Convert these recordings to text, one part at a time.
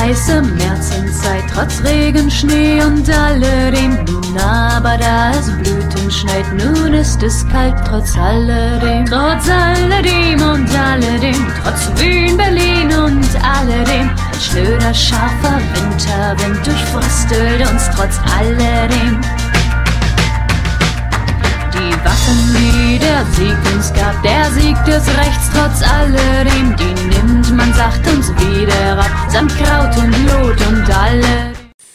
heiße Märzenzeit, trotz Regen, Schnee und alledem. Nun aber da es Blüten schneit, nun ist es kalt, trotz alledem. Trotz alledem und alledem, trotz Wien, Berlin und alledem. Ein schnöder, scharfer Winterwind durchfröstelt uns trotz alledem. Die Waffen, die der Sieg uns gab, der Sieg des Rechts trotz alledem, die nimmt man, sagt uns wieder ab, samt Kraut und Lot und alle.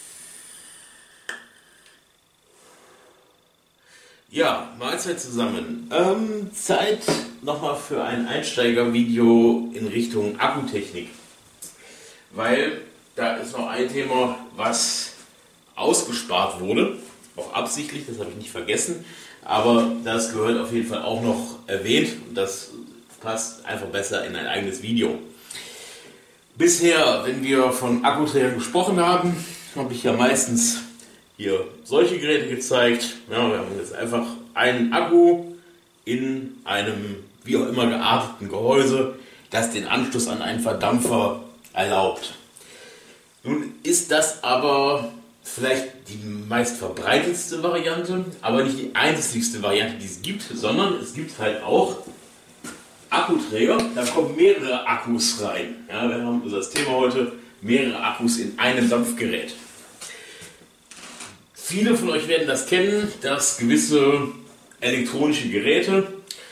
Ja, Mahlzeit zusammen. Zeit nochmal für ein Einsteigervideo in Richtung Akkutechnik. Weil da ist noch ein Thema, was ausgespart wurde. Auch absichtlich, das habe ich nicht vergessen. Aber das gehört auf jeden Fall auch noch erwähnt. Und das passt einfach besser in ein eigenes Video. Bisher, wenn wir von Akkuträgern gesprochen haben, habe ich ja meistens hier solche Geräte gezeigt. Ja, wir haben jetzt einfach einen Akku in einem wie auch immer gearteten Gehäuse, das den Anschluss an einen Verdampfer erlaubt. Nun ist das aber vielleicht die meist verbreitetste Variante, aber nicht die einzigste Variante, die es gibt, sondern es gibt halt auch Akkuträger, da kommen mehrere Akkus rein. Ja, wir haben das Thema heute, mehrere Akkus in einem Dampfgerät. Viele von euch werden das kennen, dass gewisse elektronische Geräte,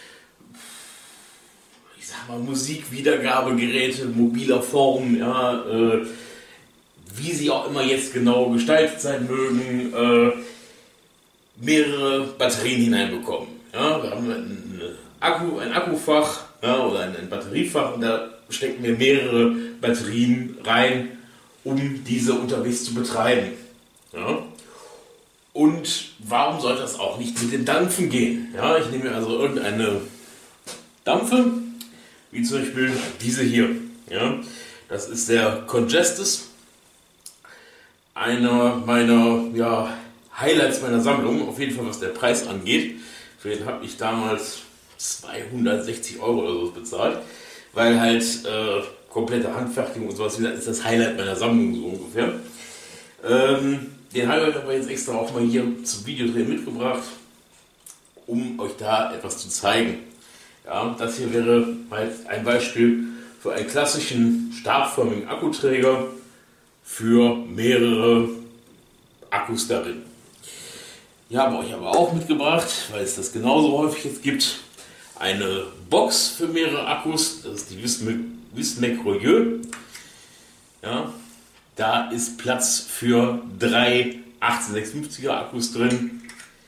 ich sag mal Musikwiedergabegeräte, mobiler Form, ja, wie sie auch immer jetzt genau gestaltet sein mögen, mehrere Batterien hineinbekommen. Ja, wir haben ein Akkufach, ja, oder ein Batteriefach, und da stecken wir mehrere Batterien rein, um diese unterwegs zu betreiben. Ja. Und warum sollte das auch nicht mit dem Dampfen gehen? Ja, ich nehme also irgendeine Dampfe, wie zum Beispiel diese hier. Ja, das ist der Congestus, einer meiner Highlights meiner Sammlung, auf jeden Fall was der Preis angeht. Für den habe ich damals 260 € oder so bezahlt, weil halt komplette Handfertigung und sowas wieder ist das Highlight meiner Sammlung so ungefähr. Den habe ich aber jetzt extra auch mal hier zum Videodrehen mitgebracht, um euch da etwas zu zeigen. Ja, das hier wäre mal ein Beispiel für einen klassischen stabförmigen Akkuträger für mehrere Akkus darin. Ich habe euch aber auch mitgebracht, weil es das genauso häufig jetzt gibt, eine Box für mehrere Akkus. Das ist die Wismec Royeux. Ja, da ist Platz für 3 18650er Akkus drin.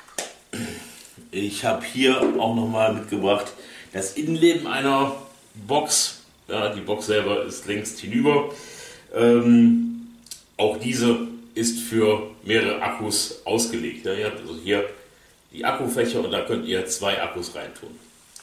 Ich habe hier auch nochmal mitgebracht das Innenleben einer Box. Ja, die Box selber ist längst hinüber. Auch diese ist für mehrere Akkus ausgelegt. Ja, ihr habt also hier die Akkufächer und da könnt ihr 2 Akkus reintun.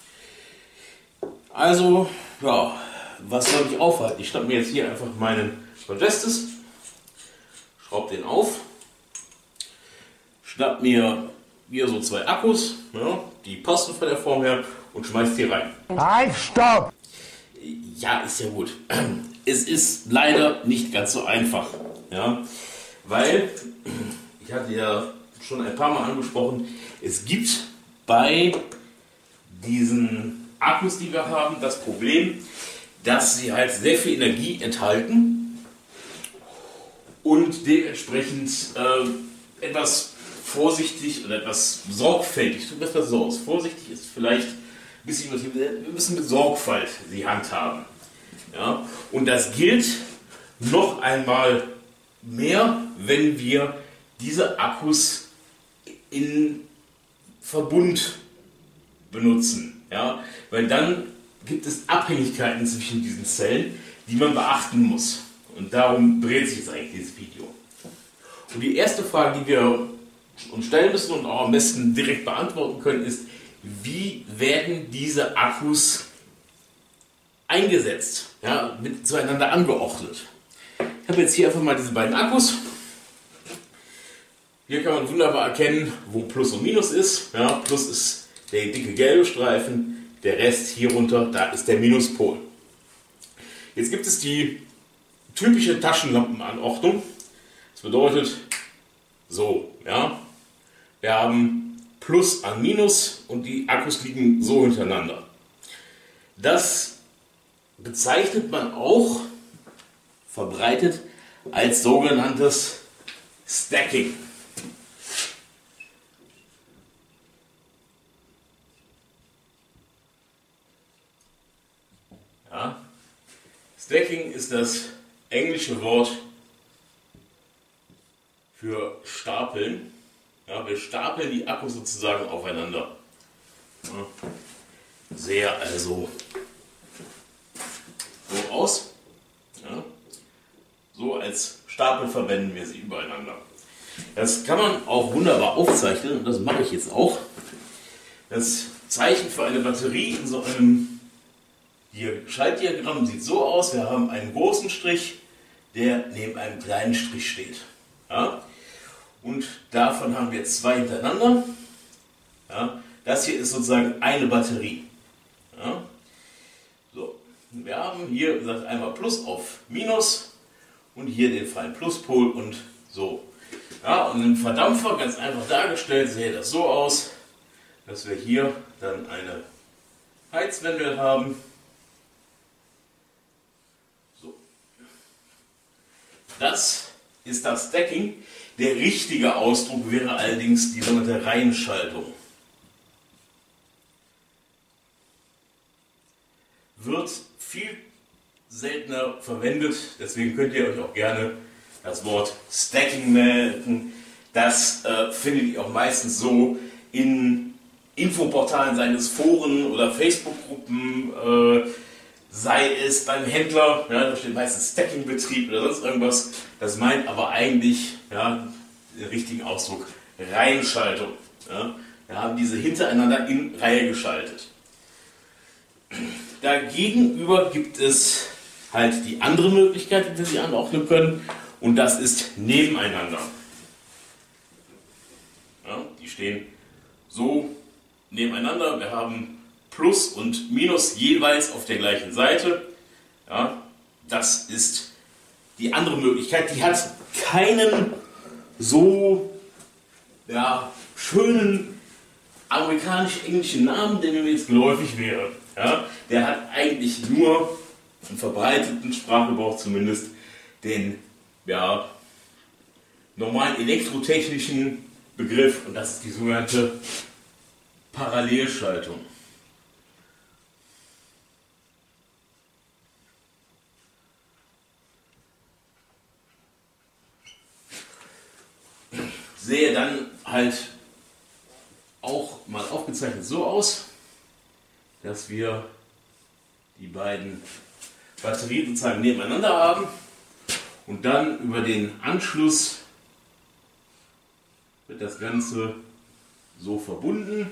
Also, ja, was soll ich aufhalten? Ich schnappe mir jetzt hier einfach meinen Congestus, schraube den auf, schnapp mir hier so 2 Akkus, ja, die passen von der Form her, und schmeißt hier rein. Halt, stopp! Ja, ist ja gut. Es ist leider nicht ganz so einfach, ja, weil, ich hatte ja schon ein paar Mal angesprochen, es gibt bei diesen Akkus, die wir haben, das Problem, dass sie halt sehr viel Energie enthalten und dementsprechend etwas vorsichtig und etwas sorgfältig, tut das so aus. Vorsichtig ist vielleicht ein bisschen übertrieben, wir müssen mit Sorgfalt die handhaben. Ja? Und das gilt noch einmal mehr, wenn wir diese Akkus in Verbund benutzen. Ja? Weil dann gibt es Abhängigkeiten zwischen diesen Zellen, die man beachten muss. Und darum dreht sich jetzt eigentlich dieses Video. Und die erste Frage, die wir uns stellen müssen und auch am besten direkt beantworten können, ist, wie werden diese Akkus eingesetzt, ja, zueinander angeordnet. Ich habe jetzt hier einfach mal diese beiden Akkus. Hier kann man wunderbar erkennen, wo Plus und Minus ist. Ja, Plus ist der dicke gelbe Streifen, der Rest hier runter, da ist der Minuspol. Jetzt gibt es die typische Taschenlampenanordnung. Das bedeutet so, ja, wir haben Plus an Minus und die Akkus liegen so hintereinander. Das bezeichnet man auch verbreitet als sogenanntes Stacking. Ja. Stacking ist das englische Wort für stapeln. Ja, wir stapeln die Akkus sozusagen aufeinander. Ja. Sehe also so aus. Ja. So als Stapel verwenden wir sie übereinander. Das kann man auch wunderbar aufzeichnen und das mache ich jetzt auch. Das Zeichen für eine Batterie in so einem Schaltdiagramm sieht so aus: Wir haben einen großen Strich, der neben einem kleinen Strich steht. Ja? Und davon haben wir zwei hintereinander. Ja? Das hier ist sozusagen eine Batterie. Ja? So. Wir haben hier, wie gesagt, einmal Plus auf Minus und hier den freien Pluspol und so. Ja, und im Verdampfer, ganz einfach dargestellt, sähe das so aus, dass wir hier dann eine Heizwendel haben. So. Das ist das Stacking. Der richtige Ausdruck wäre allerdings die sogenannte Reihenschaltung. Wird viel seltener verwendet, deswegen könnt ihr euch auch gerne das Wort Stacking merken. Das findet ihr auch meistens so in Infoportalen, seien es Foren oder Facebook-Gruppen, sei es beim Händler, ja, da steht meistens Stacking-Betrieb oder sonst irgendwas. Das meint aber eigentlich, ja, den richtigen Ausdruck, Reihenschaltung. Ja. Wir haben diese hintereinander in Reihe geschaltet. Dagegenüber gibt es halt die andere Möglichkeit, wie wir sie anordnen können, und das ist nebeneinander. Ja, die stehen so nebeneinander. Wir haben Plus und Minus jeweils auf der gleichen Seite. Ja, das ist die andere Möglichkeit. Die hat keinen so schönen amerikanisch-englischen Namen, der mir jetzt geläufig wäre. Ja, der hat eigentlich nur im verbreiteten Sprachgebrauch zumindest den normalen elektrotechnischen Begriff, und das ist die sogenannte Parallelschaltung. Sehe dann halt auch mal aufgezeichnet so aus, dass wir die beiden Batterien sozusagen nebeneinander haben und dann über den Anschluss wird das Ganze so verbunden,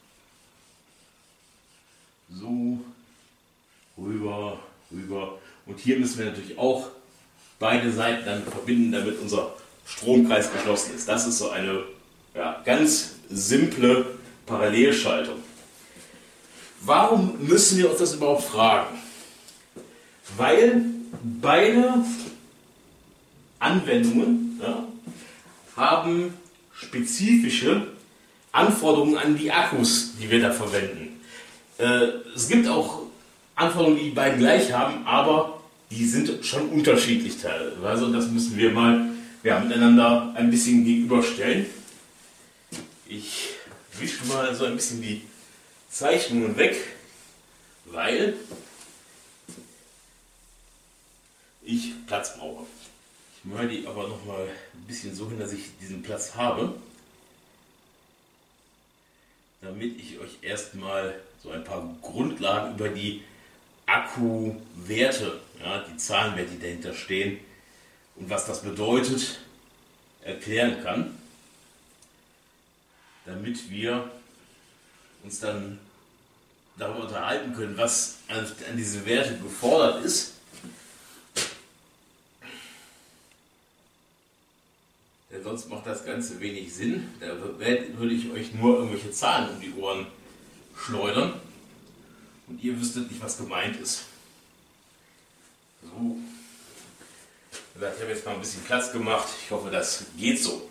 so rüber, rüber, und hier müssen wir natürlich auch beide Seiten dann verbinden, damit unser Stromkreis geschlossen ist. Das ist so eine ganz simple Parallelschaltung. Warum müssen wir uns das überhaupt fragen? Weil beide Anwendungen haben spezifische Anforderungen an die Akkus, die wir da verwenden. Es gibt auch Anforderungen, die beiden gleich haben, aber die sind schon unterschiedlich teilweise, und das müssen wir mal miteinander ein bisschen gegenüberstellen. Ich wische mal so ein bisschen die Zeichnungen weg, weil ich Platz brauche. Ich mache die aber noch mal ein bisschen so hin, dass ich diesen Platz habe, damit ich euch erstmal so ein paar Grundlagen über die Akkuwerte, die Zahlenwerte, die dahinter stehen und was das bedeutet, erklären kann, damit wir uns dann darüber unterhalten können, was an diese Werte gefordert ist. Denn sonst macht das Ganze wenig Sinn. Da würde ich euch nur irgendwelche Zahlen um die Ohren schleudern und ihr wüsstet nicht, was gemeint ist. So. Ich habe jetzt mal ein bisschen Platz gemacht. Ich hoffe, das geht so.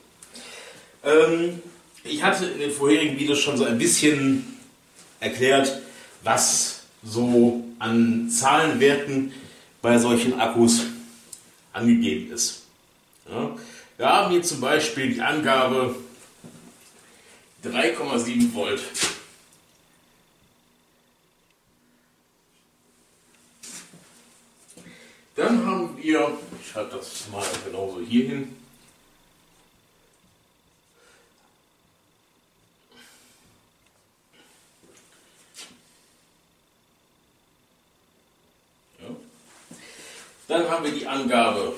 Ich hatte in den vorherigen Videos schon so ein bisschen erklärt, was so an Zahlenwerten bei solchen Akkus angegeben ist. Ja, wir haben hier zum Beispiel die Angabe 3,7 Volt. Dann haben wir, ich schreibe das mal genauso hier hin, ja. Dann haben wir die Angabe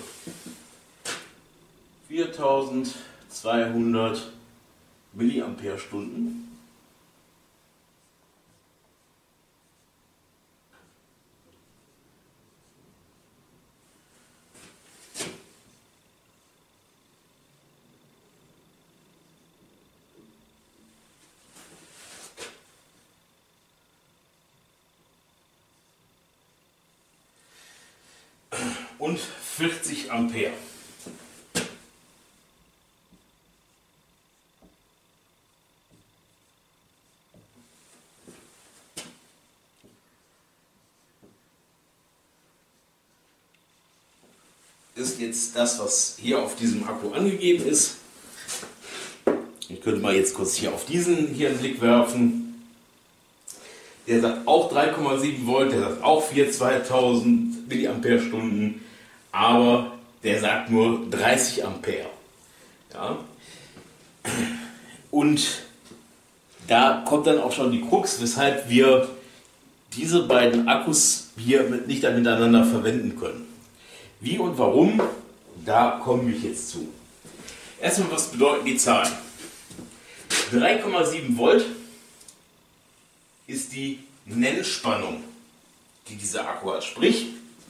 4200 Milliampere-Stunden. Und 40 Ampere. Ist jetzt das, was hier auf diesem Akku angegeben ist. Ich könnte mal jetzt kurz hier auf diesen hier einen Blick werfen. Der sagt auch 3,7 Volt, der sagt auch 2000 Milliampere-Stunden, aber der sagt nur 30 Ampere. Ja. Und da kommt dann auch schon die Krux, weshalb wir diese beiden Akkus hier nicht miteinander verwenden können. Wie und warum, da komme ich jetzt zu. Erstmal, was bedeuten die Zahlen? 3,7 Volt ist die Nennspannung, die dieser Akku hat. Sprich,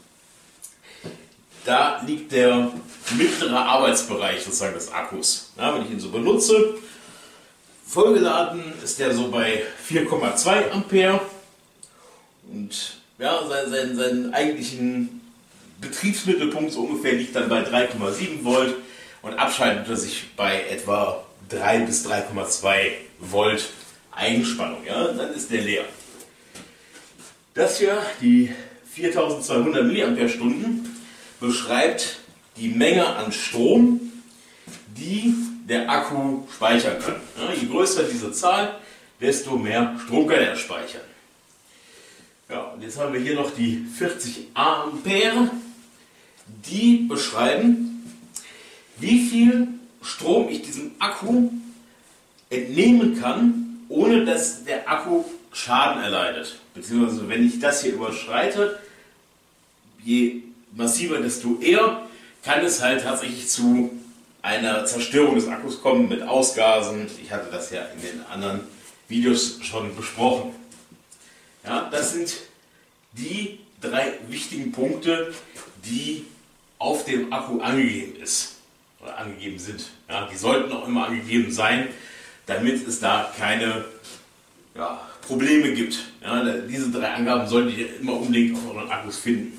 da liegt der mittlere Arbeitsbereich sozusagen des Akkus. Ja, wenn ich ihn so benutze, vollgeladen ist der so bei 4,2 Ampere und ja, seinen eigentlichen Betriebsmittelpunkt so ungefähr liegt dann bei 3,7 Volt und abschaltet er sich bei etwa 3 bis 3,2 Volt Eigenspannung. Ja, dann ist der leer. Das hier, die 4200 Milliampere-Stunden, beschreibt die Menge an Strom, die der Akku speichern kann. Ja, je größer diese Zahl, desto mehr Strom kann er speichern. Ja, und jetzt haben wir hier noch die 40 Ampere, die beschreiben, wie viel Strom ich diesem Akku entnehmen kann, ohne dass der Akku Schaden erleidet. Beziehungsweise wenn ich das hier überschreite, je massiver, desto eher kann es halt tatsächlich zu einer Zerstörung des Akkus kommen mit Ausgasen. Ich hatte das ja in den anderen Videos schon besprochen. Ja, das sind die 3 wichtigen Punkte, die auf dem Akku angegeben ist oder angegeben sind. Ja, die sollten auch immer angegeben sein, damit es da keine Probleme gibt. Ja, diese 3 Angaben solltet ihr immer unbedingt auf euren Akkus finden.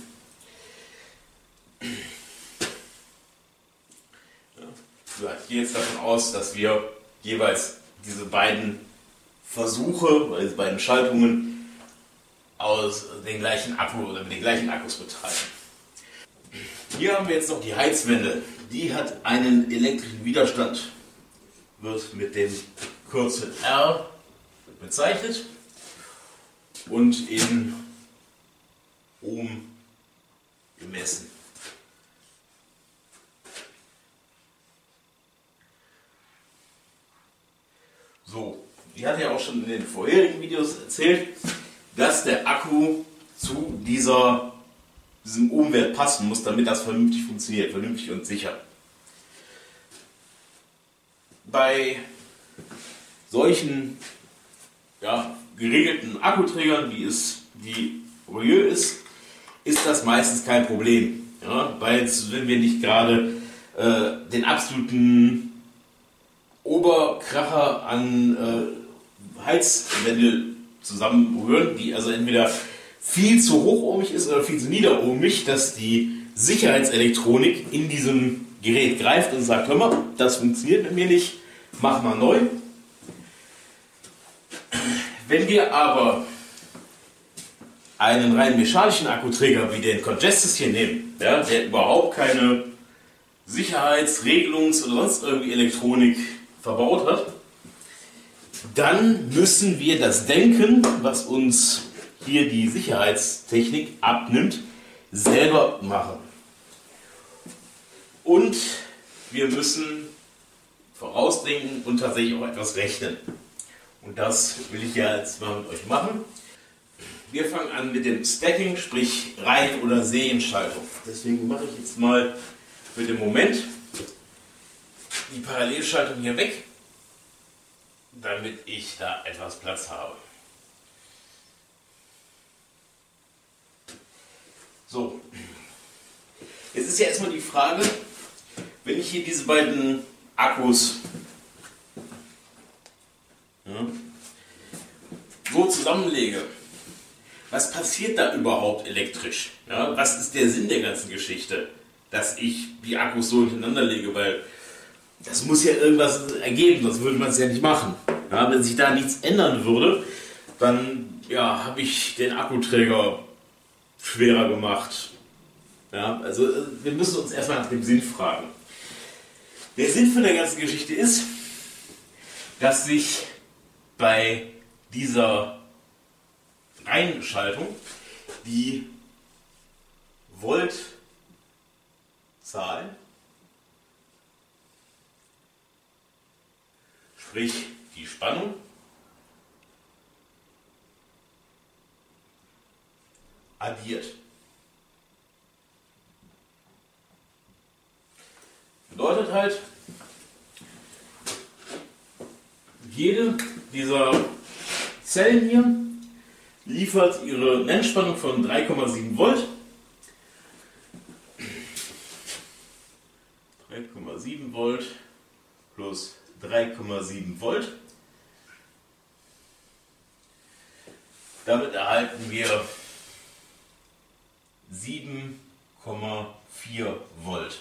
Ja, ich gehe jetzt davon aus, dass wir jeweils diese beiden Versuche, diese beiden Schaltungen aus den gleichen Akku oder mit den gleichen Akkus betreiben. Hier haben wir jetzt noch die Heizwende. Die hat einen elektrischen Widerstand, wird mit dem Kürzel R bezeichnet und in Ohm gemessen. So, ich hatte ja auch schon in den vorherigen Videos erzählt, dass der Akku zu diesem Ohmwert passen muss, damit das vernünftig funktioniert, vernünftig und sicher. Bei solchen geregelten Akkuträgern, wie es die Royeux ist das meistens kein Problem. Ja, weil wenn wir nicht gerade den absoluten Oberkracher an Heizwände zusammenrühren, die also entweder viel zu hochohmig ist oder viel zu niederohmig, dass die Sicherheitselektronik in diesem Gerät greift und sagt, hör mal, das funktioniert mit mir nicht, mach mal neu. Wenn wir aber einen rein mechanischen Akkuträger wie den Congestus hier nehmen, ja, der überhaupt keine Sicherheitsregelungs- oder sonst irgendwie Elektronik verbaut hat, dann müssen wir das Denken, was uns hier die Sicherheitstechnik abnimmt, selber machen. Und wir müssen vorausdenken und tatsächlich auch etwas rechnen. Und das will ich ja jetzt mal mit euch machen. Wir fangen an mit dem Stacking, sprich Reihen- oder Serienschaltung. Deswegen mache ich jetzt mal für den Moment die Parallelschaltung hier weg, damit ich da etwas Platz habe. So, jetzt ist ja erstmal die Frage, wenn ich hier diese beiden Akkus so zusammenlege, was passiert da überhaupt elektrisch? Ja, was ist der Sinn der ganzen Geschichte, dass ich die Akkus so hintereinander lege? Weil das muss ja irgendwas ergeben, sonst würde man es ja nicht machen. Ja, wenn sich da nichts ändern würde, dann ja, habe ich den Akkuträger schwerer gemacht. Ja, also wir müssen uns erstmal nach dem Sinn fragen. Der Sinn von der ganzen Geschichte ist, dass sich bei dieser Reihenschaltung die Voltzahl, sprich die Spannung, addiert. Bedeutet halt, jede dieser Zellen hier liefert ihre Nennspannung von 3,7 Volt. 3,7 Volt plus 3,7 Volt. Damit erhalten wir 7,4 Volt.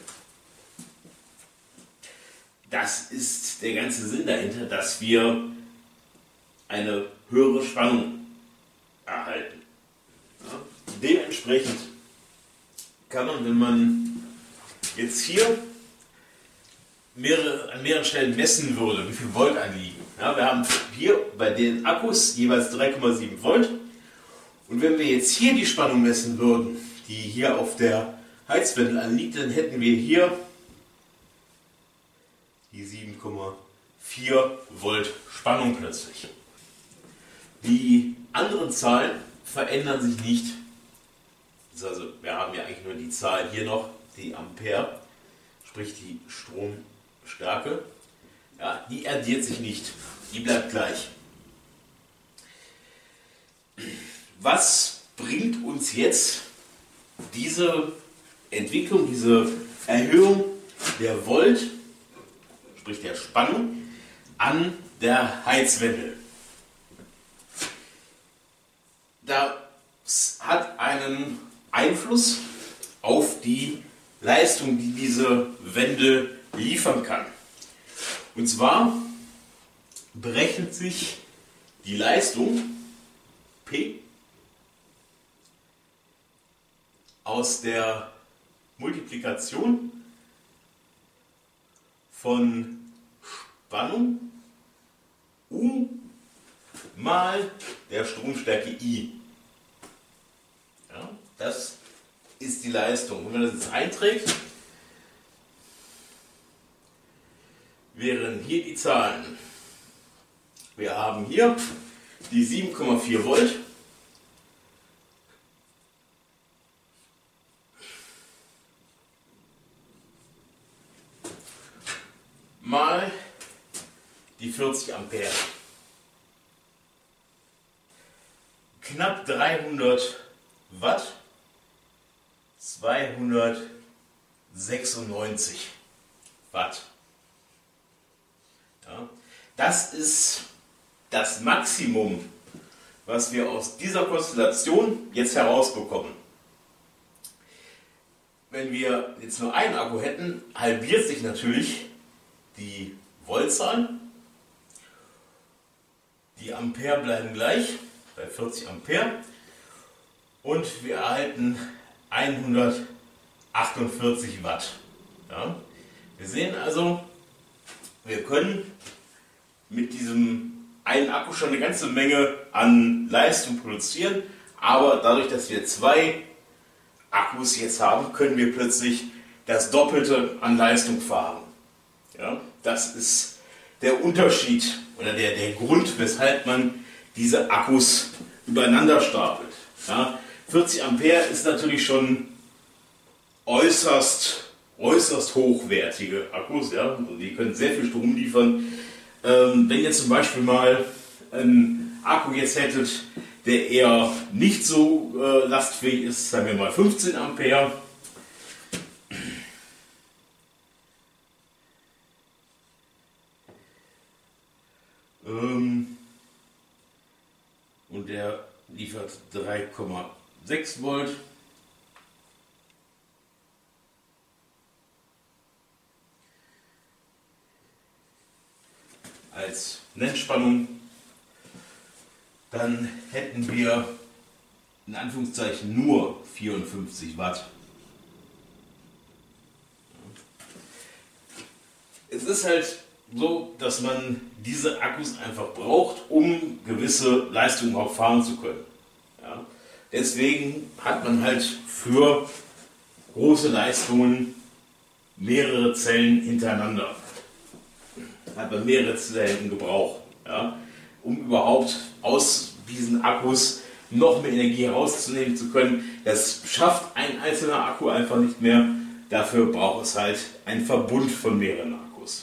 Das ist der ganze Sinn dahinter, dass wir eine höhere Spannung erhalten. Ja, dementsprechend kann man, wenn man jetzt hier an mehreren Stellen messen würde, wie viel Volt anliegen. Ja, wir haben hier bei den Akkus jeweils 3,7 Volt. Und wenn wir jetzt hier die Spannung messen würden, die hier auf der Heizwendel anliegt, dann hätten wir hier die 7,4 Volt Spannung plötzlich. Die anderen Zahlen verändern sich nicht. Also wir haben ja eigentlich nur die Zahl hier noch, die Ampere, sprich die Stromstärke. Ja, die addiert sich nicht, die bleibt gleich. Was bringt uns jetzt diese Entwicklung, diese Erhöhung der Volt, sprich der Spannung, an der Heizwendel? Das hat einen Einfluss auf die Leistung, die diese Wendel liefern kann. Und zwar berechnet sich die Leistung P aus der Multiplikation von Spannung U mal der Stromstärke I. Ja, das ist die Leistung. Und wenn man das jetzt einträgt, wären hier die Zahlen. Wir haben hier die 7,4 Volt mal die 40 Ampere. Knapp 300 Watt, 296 Watt. Ja, das ist das Maximum, was wir aus dieser Konstellation jetzt herausbekommen. wenn wir jetzt nur einen Akku hätten, halbiert sich natürlich die Voltzahl. Die Ampere bleiben gleich bei 40 Ampere und wir erhalten 148 Watt. Ja? Wir sehen also, wir können mit diesem einen Akku schon eine ganze Menge an Leistung produzieren, aber dadurch, dass wir zwei Akkus jetzt haben, können wir plötzlich das Doppelte an Leistung fahren. Ja? Das ist der Unterschied oder der Grund, weshalb man diese Akkus übereinander stapelt. Ja? 40 Ampere ist natürlich schon äußerst hochwertige Akkus. Ja? Also die können sehr viel Strom liefern. Wenn ihr zum Beispiel mal einen Akku jetzt hättet, der eher nicht so lastfähig ist, sagen wir mal 15 Ampere, und der liefert 3,6 Volt. Als Nennspannung, dann hätten wir in Anführungszeichen nur 54 Watt. Es ist halt so, dass man diese Akkus einfach braucht, um gewisse Leistungen auch fahren zu können. Ja? Deswegen hat man halt für große Leistungen mehrere Zellen hintereinander. Hat man mehrere Zellen im Gebrauch, ja? Um überhaupt aus diesen Akkus noch mehr Energie herauszunehmen zu können. Das schafft ein einzelner Akku einfach nicht mehr. Dafür braucht es halt einen Verbund von mehreren Akkus.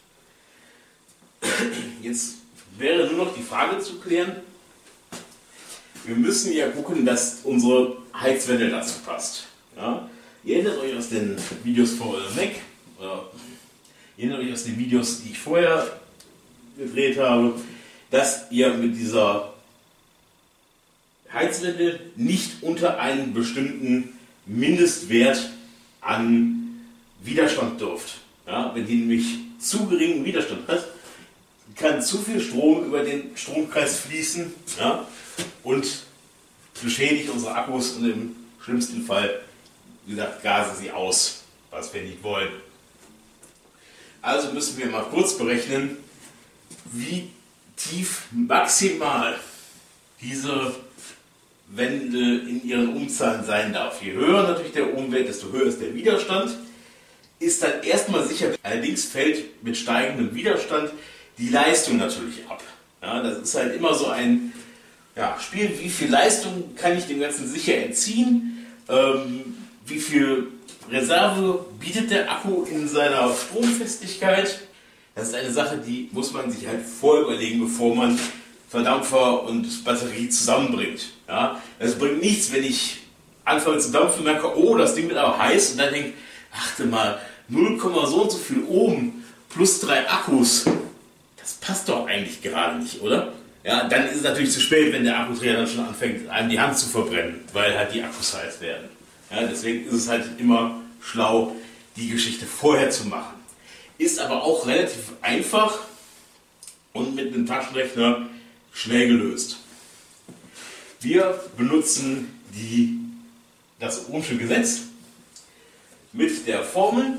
Jetzt wäre nur noch die Frage zu klären, wir müssen ja gucken, dass unsere Heizwende dazu passt. Ja? Ihr erinnert euch aus den Videos vor eurem Mac, oder ihr erinnert euch aus den Videos, die ich vorher gedreht habe, dass ihr mit dieser Heizwende nicht unter einen bestimmten Mindestwert an Widerstand dürft. Ja? Wenn die nämlich zu geringen Widerstand hat, kann zu viel Strom über den Stromkreis fließen, ja, und beschädigt unsere Akkus und im schlimmsten Fall, wie gesagt, gasen sie aus, was wir nicht wollen. Also müssen wir mal kurz berechnen, wie tief maximal diese Wende in ihren Ohmzahlen sein darf. Je höher natürlich der Ohmwert, desto höher ist der Widerstand. Ist dann erstmal sicher, allerdings fällt mit steigendem Widerstand die Leistung natürlich ab. Ja, das ist halt immer so ein Spiel, wie viel Leistung kann ich dem Ganzen sicher entziehen, wie viel Reserve bietet der Akku in seiner Stromfestigkeit. Das ist eine Sache, die muss man sich halt vorüberlegen, bevor man Verdampfer und Batterie zusammenbringt. Ja, es bringt nichts, wenn ich anfange zu dampfen, merke, oh, das Ding wird aber heiß, und dann denke, achte mal, 0, so und so viel Ohm plus 3 Akkus. Das passt doch eigentlich gerade nicht, oder? Ja, dann ist es natürlich zu spät, wenn der Akkuträger dann schon anfängt, einem die Hand zu verbrennen, weil halt die Akkus heiß werden. Ja, deswegen ist es halt immer schlau, die Geschichte vorher zu machen. Ist aber auch relativ einfach und mit einem Taschenrechner schnell gelöst. Wir benutzen das Ohmsche Gesetz mit der Formel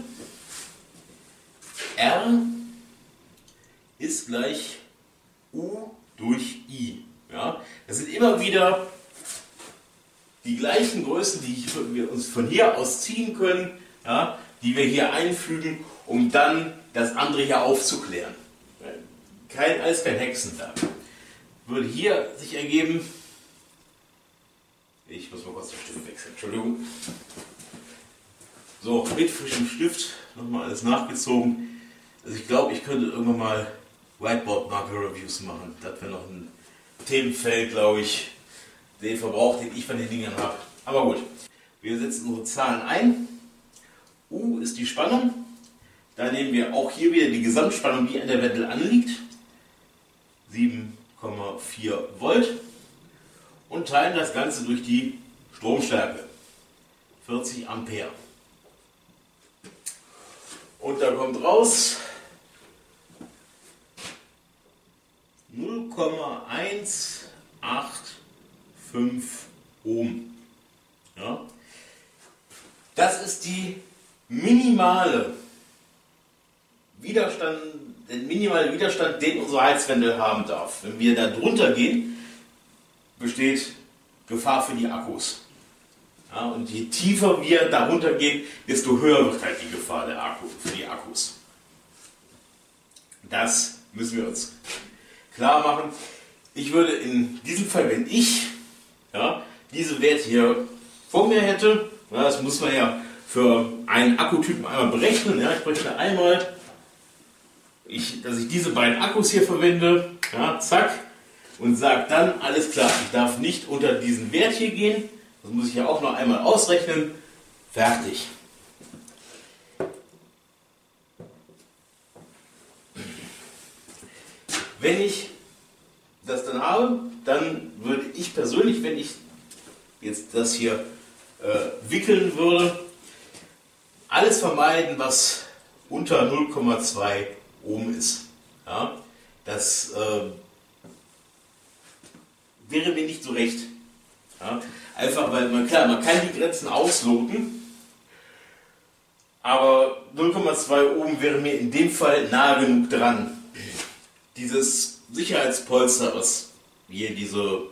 R ist gleich U durch I. Ja? Das sind immer wieder die gleichen Größen, die wir uns von hier aus ziehen können, ja, die wir hier einfügen, um dann das andere hier aufzuklären. Alles kein Hexenwerk. Würde hier sich ergeben, ich muss mal kurz den Stift wechseln, Entschuldigung. So, mit frischem Stift, nochmal alles nachgezogen. Also ich glaube, ich könnte irgendwann mal Whiteboard-Marker-Reviews machen. Das wäre noch ein Themenfeld, glaube ich, den Verbrauch, den ich von den Dingern habe. Aber gut, wir setzen unsere Zahlen ein. U ist die Spannung. Da nehmen wir auch hier wieder die Gesamtspannung, die an der Wendel anliegt. 7,4 Volt. Und teilen das Ganze durch die Stromstärke. 40 Ampere. Und da kommt raus 0,185 Ohm. Ja? Das ist die minimale Widerstand, der minimale Widerstand, den unser Heizwendel haben darf. Wenn wir da drunter gehen, besteht Gefahr für die Akkus. Ja, und je tiefer wir darunter gehen, desto höher wird halt die Gefahr für die Akkus. Das müssen wir uns klar machen. Ich würde in diesem Fall, wenn ich diese Werte hier vor mir hätte, das muss man ja für einen Akkutypen einmal berechnen. Ja, ich berechne einmal, dass ich diese beiden Akkus hier verwende, zack, und sage dann, alles klar, ich darf nicht unter diesen Wert hier gehen. Das muss ich ja auch noch einmal ausrechnen. Fertig. Wenn ich das dann habe, dann würde ich persönlich, wenn ich jetzt das hier wickeln würde, alles vermeiden, was unter 0,2 Ohm ist. Ja, das wäre mir nicht so recht. Ja, einfach weil man kann die Grenzen ausloten, aber 0,2 Ohm wäre mir in dem Fall nahe genug dran. Dieses Sicherheitspolster, was hier diese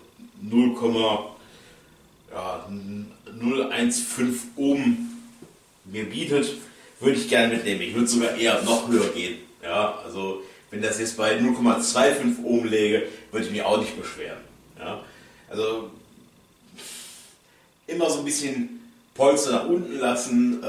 0,015 Ohm mir bietet, würde ich gerne mitnehmen. Ich würde sogar eher noch höher gehen. Ja, also wenn das jetzt bei 0,25 Ohm läge, würde ich mich auch nicht beschweren. Ja, also immer so ein bisschen Polster nach unten lassen.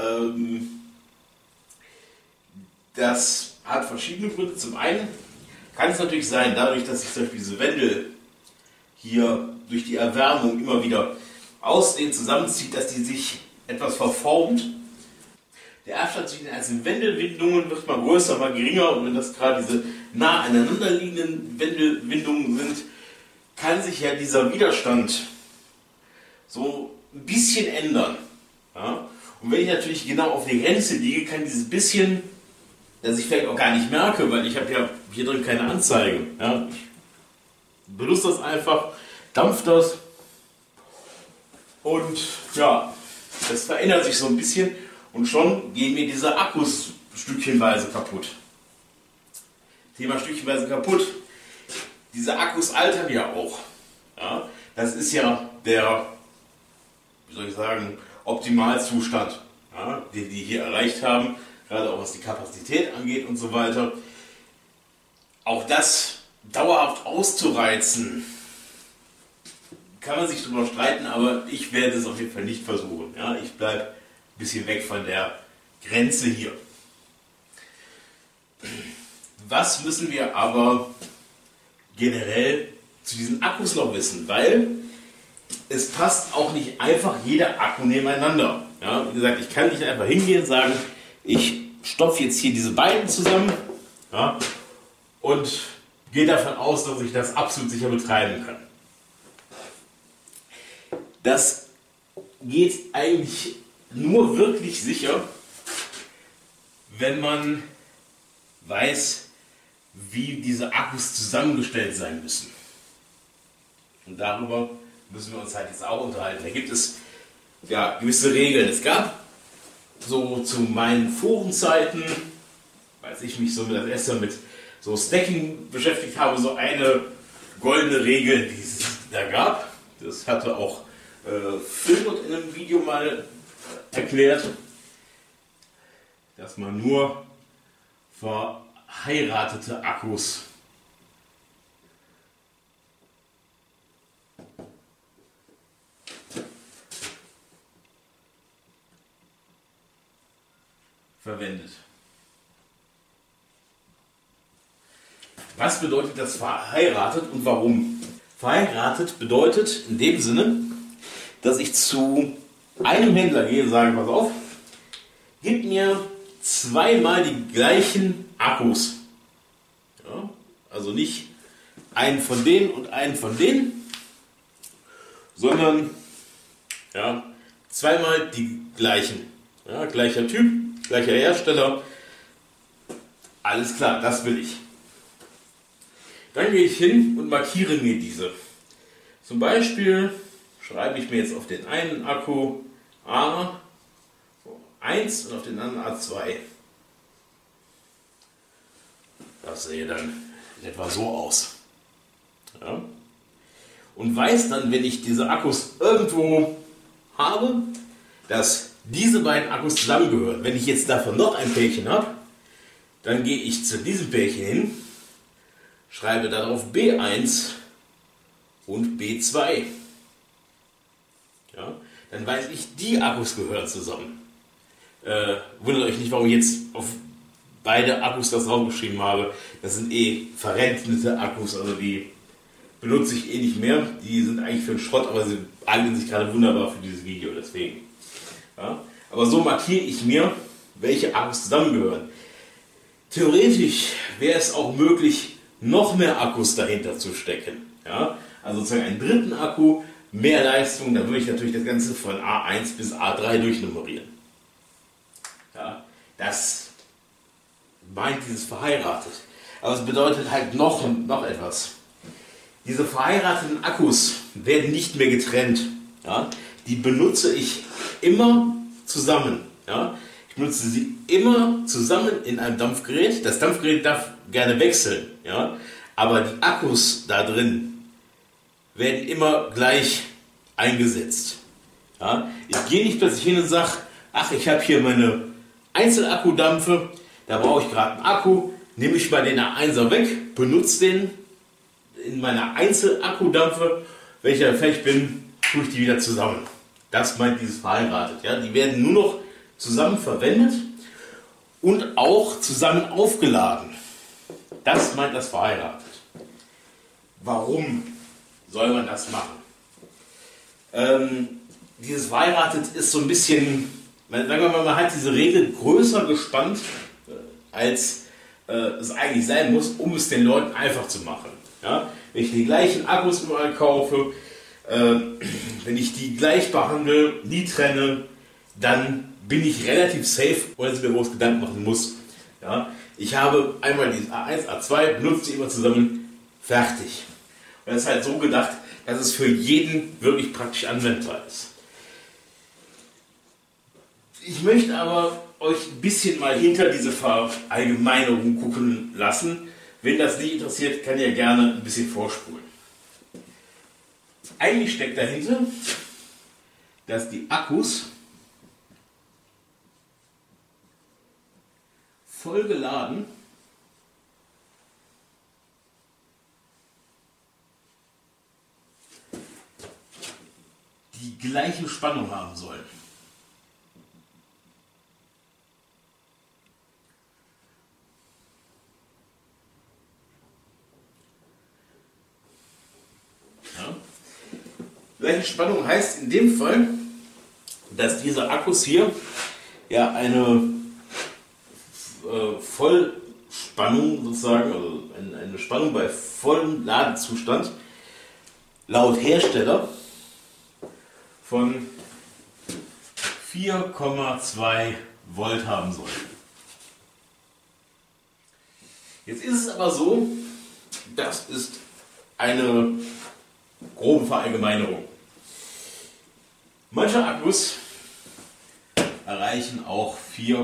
Das hat verschiedene Gründe. Zum einen kann es natürlich sein, dadurch, dass sich zum Beispiel diese Wendel hier durch die Erwärmung immer wieder ausdehnt, zusammenzieht, dass die sich etwas verformt. Der Abstand zwischen den einzelnen Wendelwindungen wird mal größer, mal geringer, und wenn das gerade diese nah aneinander liegenden Wendelwindungen sind, kann sich ja dieser Widerstand so ein bisschen ändern. Ja? Und wenn ich natürlich genau auf der Grenze liege, kann dieses bisschen, das ich vielleicht auch gar nicht merke, weil ich habe ja hier drin keine Anzeige. Ja? Ich benutze das einfach, dampft das und ja, das verändert sich so ein bisschen und schon gehen mir diese Akkus stückchenweise kaputt. Thema stückchenweise kaputt. Diese Akkus altern ja auch. Ja? Das ist ja der, wie soll ich sagen, Optimalzustand, ja, den die hier erreicht haben, gerade auch was die Kapazität angeht und so weiter. Auch das dauerhaft auszureizen, kann man sich darüber streiten, aber ich werde es auf jeden Fall nicht versuchen. Ja, ich bleibe ein bisschen weg von der Grenze hier. Was müssen wir aber generell zu diesen Akkus noch wissen? Weil es passt auch nicht einfach jeder Akku nebeneinander. Ja, wie gesagt, ich kann nicht einfach hingehen und sagen, ich stopfe jetzt hier diese beiden zusammen, ja, und gehe davon aus, dass ich das absolut sicher betreiben kann. Das geht eigentlich nur wirklich sicher, wenn man weiß, wie diese Akkus zusammengestellt sein müssen. Und darüber müssen wir uns halt jetzt auch unterhalten. Da gibt es ja gewisse Regeln. Es gab so zu meinen Forenzeiten, als ich mich so das erste Mal mit so Stacking beschäftigt habe, so eine goldene Regel, die es da gab. Das hatte auch Phil dort in einem Video mal erklärt, dass man nur verheiratete Akkus verwendet. Was bedeutet das verheiratet und warum? Verheiratet bedeutet in dem Sinne, dass ich zu einem Händler gehe und sage, pass auf, gib mir zweimal die gleichen Akkus. Ja, also nicht einen von denen und einen von denen, sondern ja, zweimal die gleichen. Ja, gleicher Typ, gleicher Hersteller, Alles klar, das will ich. Dann gehe ich hin und markiere mir diese. Zum Beispiel schreibe ich mir jetzt auf den einen Akku A1 und auf den anderen A2. Das sehe dann in etwa so aus. Ja? Und weiß dann, wenn ich diese Akkus irgendwo habe, dass diese beiden Akkus zusammengehören. Wenn ich jetzt davon noch ein Pärchen habe, dann gehe ich zu diesem Pärchen hin, schreibe darauf B1 und B2. Ja? Dann weiß ich, die Akkus gehören zusammen. Wundert euch nicht, warum ich jetzt auf beide Akkus das draufgeschrieben habe. Das sind verrentete Akkus, also die benutze ich nicht mehr. Die sind eigentlich für den Schrott, aber sie eignen sich gerade wunderbar für dieses Video, deswegen. Ja? Aber so markiere ich mir, welche Akkus zusammengehören. Theoretisch wäre es auch möglich, noch mehr Akkus dahinter zu stecken. Ja? Also sozusagen einen dritten Akku, mehr Leistung, da würde ich natürlich das Ganze von A1 bis A3 durchnummerieren. Ja? Das meint dieses verheiratet. Aber es bedeutet halt noch etwas. Diese verheirateten Akkus werden nicht mehr getrennt. Ja? Die benutze ich immer zusammen. Ja? Ich benutze sie immer zusammen in einem Dampfgerät. Das Dampfgerät darf gerne wechseln. Ja? Aber die Akkus da drin werden immer gleich eingesetzt. Ja? Ich gehe nicht plötzlich hin und sage, ach, ich habe hier meine Einzelakkudampfe, da brauche ich gerade einen Akku, nehme ich mal den A1er weg, benutze den in meiner Einzelakkudampfe, wenn ich dann fertig bin, tue ich die wieder zusammen. Das meint dieses verheiratet. Ja? Die werden nur noch zusammen verwendet und auch zusammen aufgeladen. Das meint das verheiratet. Warum soll man das machen? Dieses verheiratet ist so ein bisschen, sagen wir mal, man hat diese Regel größer gespannt, als es eigentlich sein muss, um es den Leuten einfach zu machen. Ja? Wenn ich die gleichen Akkus überall kaufe, wenn ich die gleich behandle, nie trenne, dann bin ich relativ safe, ohne dass ich mir groß Gedanken machen muss. Ja? Ich habe einmal dieses A1, A2, benutze die immer zusammen, fertig. Und das ist halt so gedacht, dass es für jeden wirklich praktisch anwendbar ist. Ich möchte aber euch ein bisschen mal hinter diese Verallgemeinerung gucken lassen. Wenn das nicht interessiert, kann ihr gerne ein bisschen vorspulen. Eigentlich steckt dahinter, dass die Akkus voll geladen die gleiche Spannung haben sollen. Ja. Gleiche Spannung heißt in dem Fall, dass diese Akkus hier ja eine Vollspannung sozusagen, also eine Spannung bei vollem Ladezustand laut Hersteller von 4,2 Volt haben soll. Jetzt ist es aber so, das ist eine grobe Verallgemeinerung. Manche Akkus erreichen auch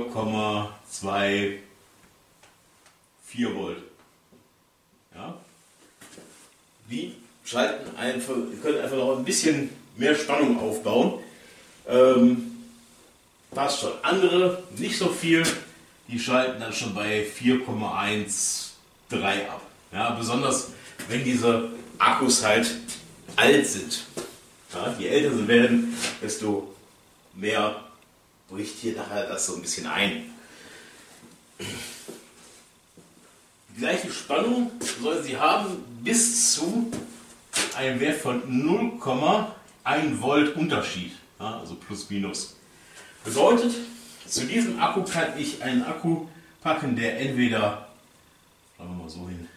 4,24 Volt. Ja? Die können einfach noch ein bisschen mehr Spannung aufbauen. Passt schon. Andere nicht so viel, die schalten dann schon bei 4,13 ab. Ja, besonders wenn diese Akkus halt alt sind. Ja, je älter sie werden, desto mehr bricht hier nachher das so ein bisschen ein. Die gleiche Spannung soll sie haben bis zu einem Wert von 0,1 Volt Unterschied. Ja, also plus minus. Bedeutet, zu diesem Akku kann ich einen Akku packen, der entweder, sagen wir mal so hin,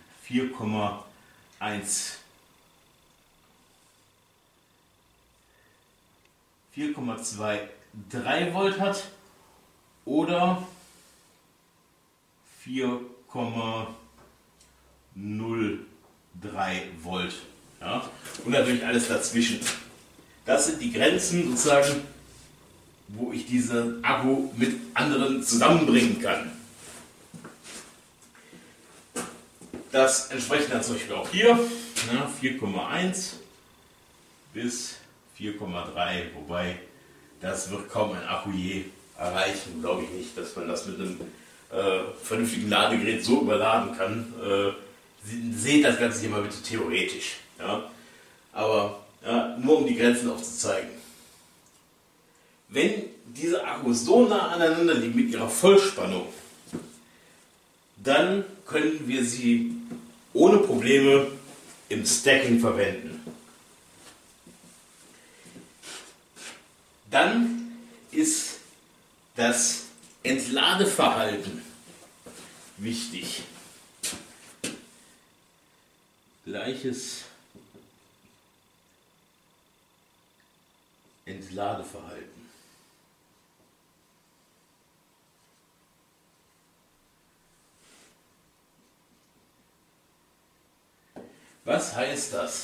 4,23 Volt hat oder 4,1 Volt. Ja? Und natürlich alles dazwischen. Das sind die Grenzen sozusagen, wo ich diesen Akku mit anderen zusammenbringen kann. Das entspricht dann zum Beispiel auch hier 4,1 bis 4,3, wobei das wird kaum ein Akku je erreichen, glaube ich nicht, dass man das mit einem vernünftigen Ladegerät so überladen kann. Seht das Ganze hier mal bitte theoretisch. Ja? Aber ja, nur um die Grenzen aufzuzeigen. Wenn diese Akkus so nah aneinander liegen mit ihrer Vollspannung, dann können wir sie ohne Probleme im Stacking verwenden. Dann ist das Entladeverhalten wichtig. Gleiches Entladeverhalten. Was heißt das?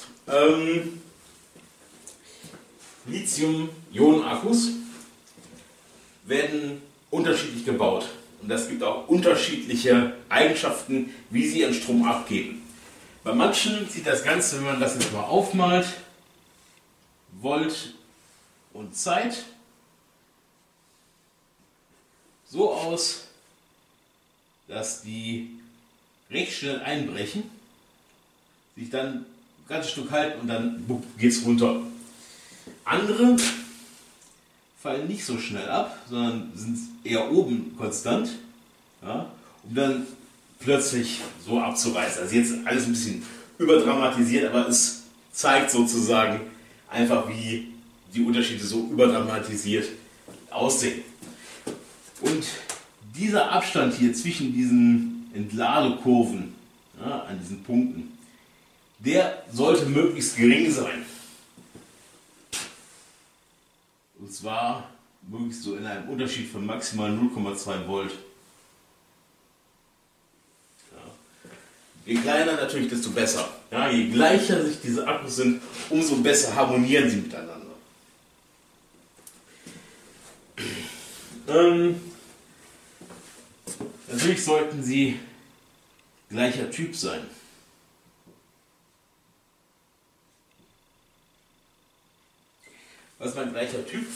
Lithium-Ionen-Akkus werden unterschiedlich gebaut. Und das gibt auch unterschiedliche Eigenschaften, wie sie ihren Strom abgeben. Bei manchen sieht das Ganze, wenn man das jetzt mal aufmalt, Volt und Zeit, so aus, dass die recht schnell einbrechen, sich dann ein ganzes Stück halten und dann geht es runter. Andere fallen nicht so schnell ab, sondern sind eher oben konstant, ja, um dann plötzlich so abzureißen. Also jetzt alles ein bisschen überdramatisiert, aber es zeigt sozusagen einfach, wie die Unterschiede so überdramatisiert aussehen. Und dieser Abstand hier zwischen diesen Entladekurven, ja, an diesen Punkten, der sollte möglichst gering sein. Und zwar möglichst so in einem Unterschied von maximal 0,2 Volt. Ja. Je kleiner natürlich, desto besser. Ja, je gleicher sich diese Akkus sind, umso besser harmonieren sie miteinander. Natürlich sollten sie gleicher Typ sein. Was ist mein gleicher Typ?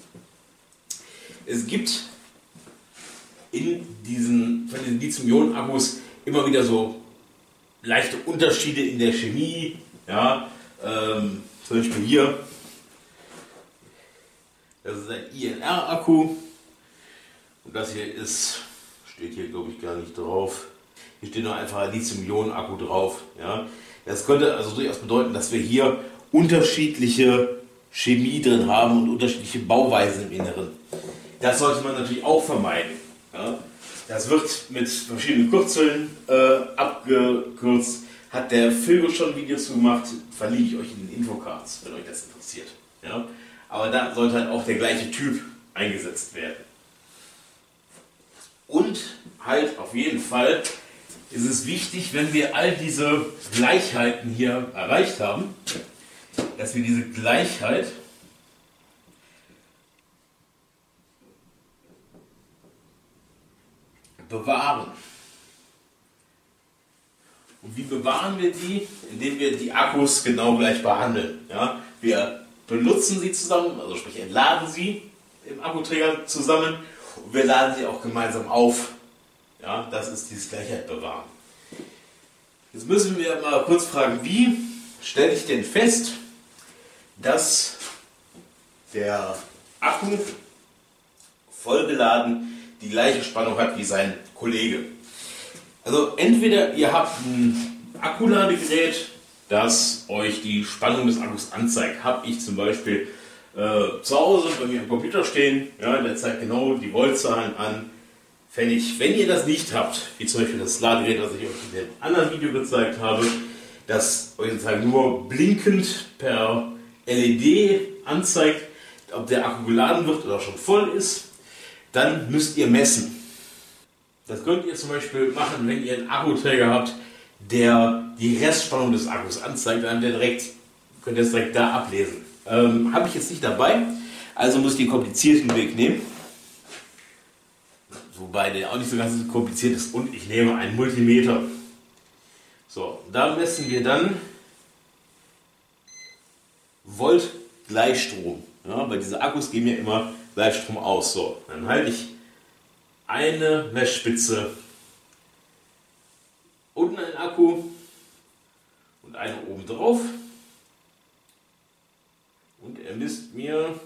Es gibt von diesen Lithium-Ionen-Akkus immer wieder so leichte Unterschiede in der Chemie. Ja, zum Beispiel hier, das ist ein INR-Akku und das hier steht hier glaube ich gar nicht drauf. Hier steht nur einfach ein Lithium-Ionen-Akku drauf. Ja. Das könnte also durchaus bedeuten, dass wir hier unterschiedliche Chemie drin haben und unterschiedliche Bauweisen im Inneren. Das sollte man natürlich auch vermeiden. Ja. Das wird mit verschiedenen Kürzeln abgekürzt. Hat der Phil schon Videos zu gemacht, verlinke ich euch in den Infocards, wenn euch das interessiert. Ja. Aber da sollte halt auch der gleiche Typ eingesetzt werden. Und halt auf jeden Fall ist es wichtig, wenn wir all diese Gleichheiten hier erreicht haben, dass wir diese Gleichheit bewahren. Und wie bewahren wir die? Indem wir die Akkus genau gleich behandeln. Ja? Wir benutzen sie zusammen, also sprich entladen sie im Akkuträger zusammen und wir laden sie auch gemeinsam auf. Ja? Das ist dieses Gleichheit bewahren. Jetzt müssen wir mal kurz fragen, wie stelle ich denn fest, dass der Akku vollgeladen die gleiche Spannung hat wie sein Kollege. Also entweder ihr habt ein Akkuladegerät, das euch die Spannung des Akkus anzeigt. Habe ich zum Beispiel zu Hause bei mir am Computer stehen, ja, der zeigt genau die Voltzahlen an. Wenn ihr das nicht habt, wie zum Beispiel das Ladegerät, was ich euch in dem anderen Video gezeigt habe, das euch sozusagen nur blinkend per LED anzeigt, ob der Akku geladen wird oder schon voll ist, dann müsst ihr messen. Das könnt ihr zum Beispiel machen, wenn ihr einen Akkuträger habt, der die Restspannung des Akkus anzeigt, dann könnt ihr es direkt da ablesen. Habe ich jetzt nicht dabei, also muss ich den komplizierten Weg nehmen. Wobei der auch nicht so ganz kompliziert ist, und ich nehme einen Multimeter. So, da messen wir dann Volt Gleichstrom. Ja, bei diesen Akkus geben ja immer Gleichstrom aus. So, dann halte ich eine Messspitze unten einen Akku und eine oben drauf. Und er misst mir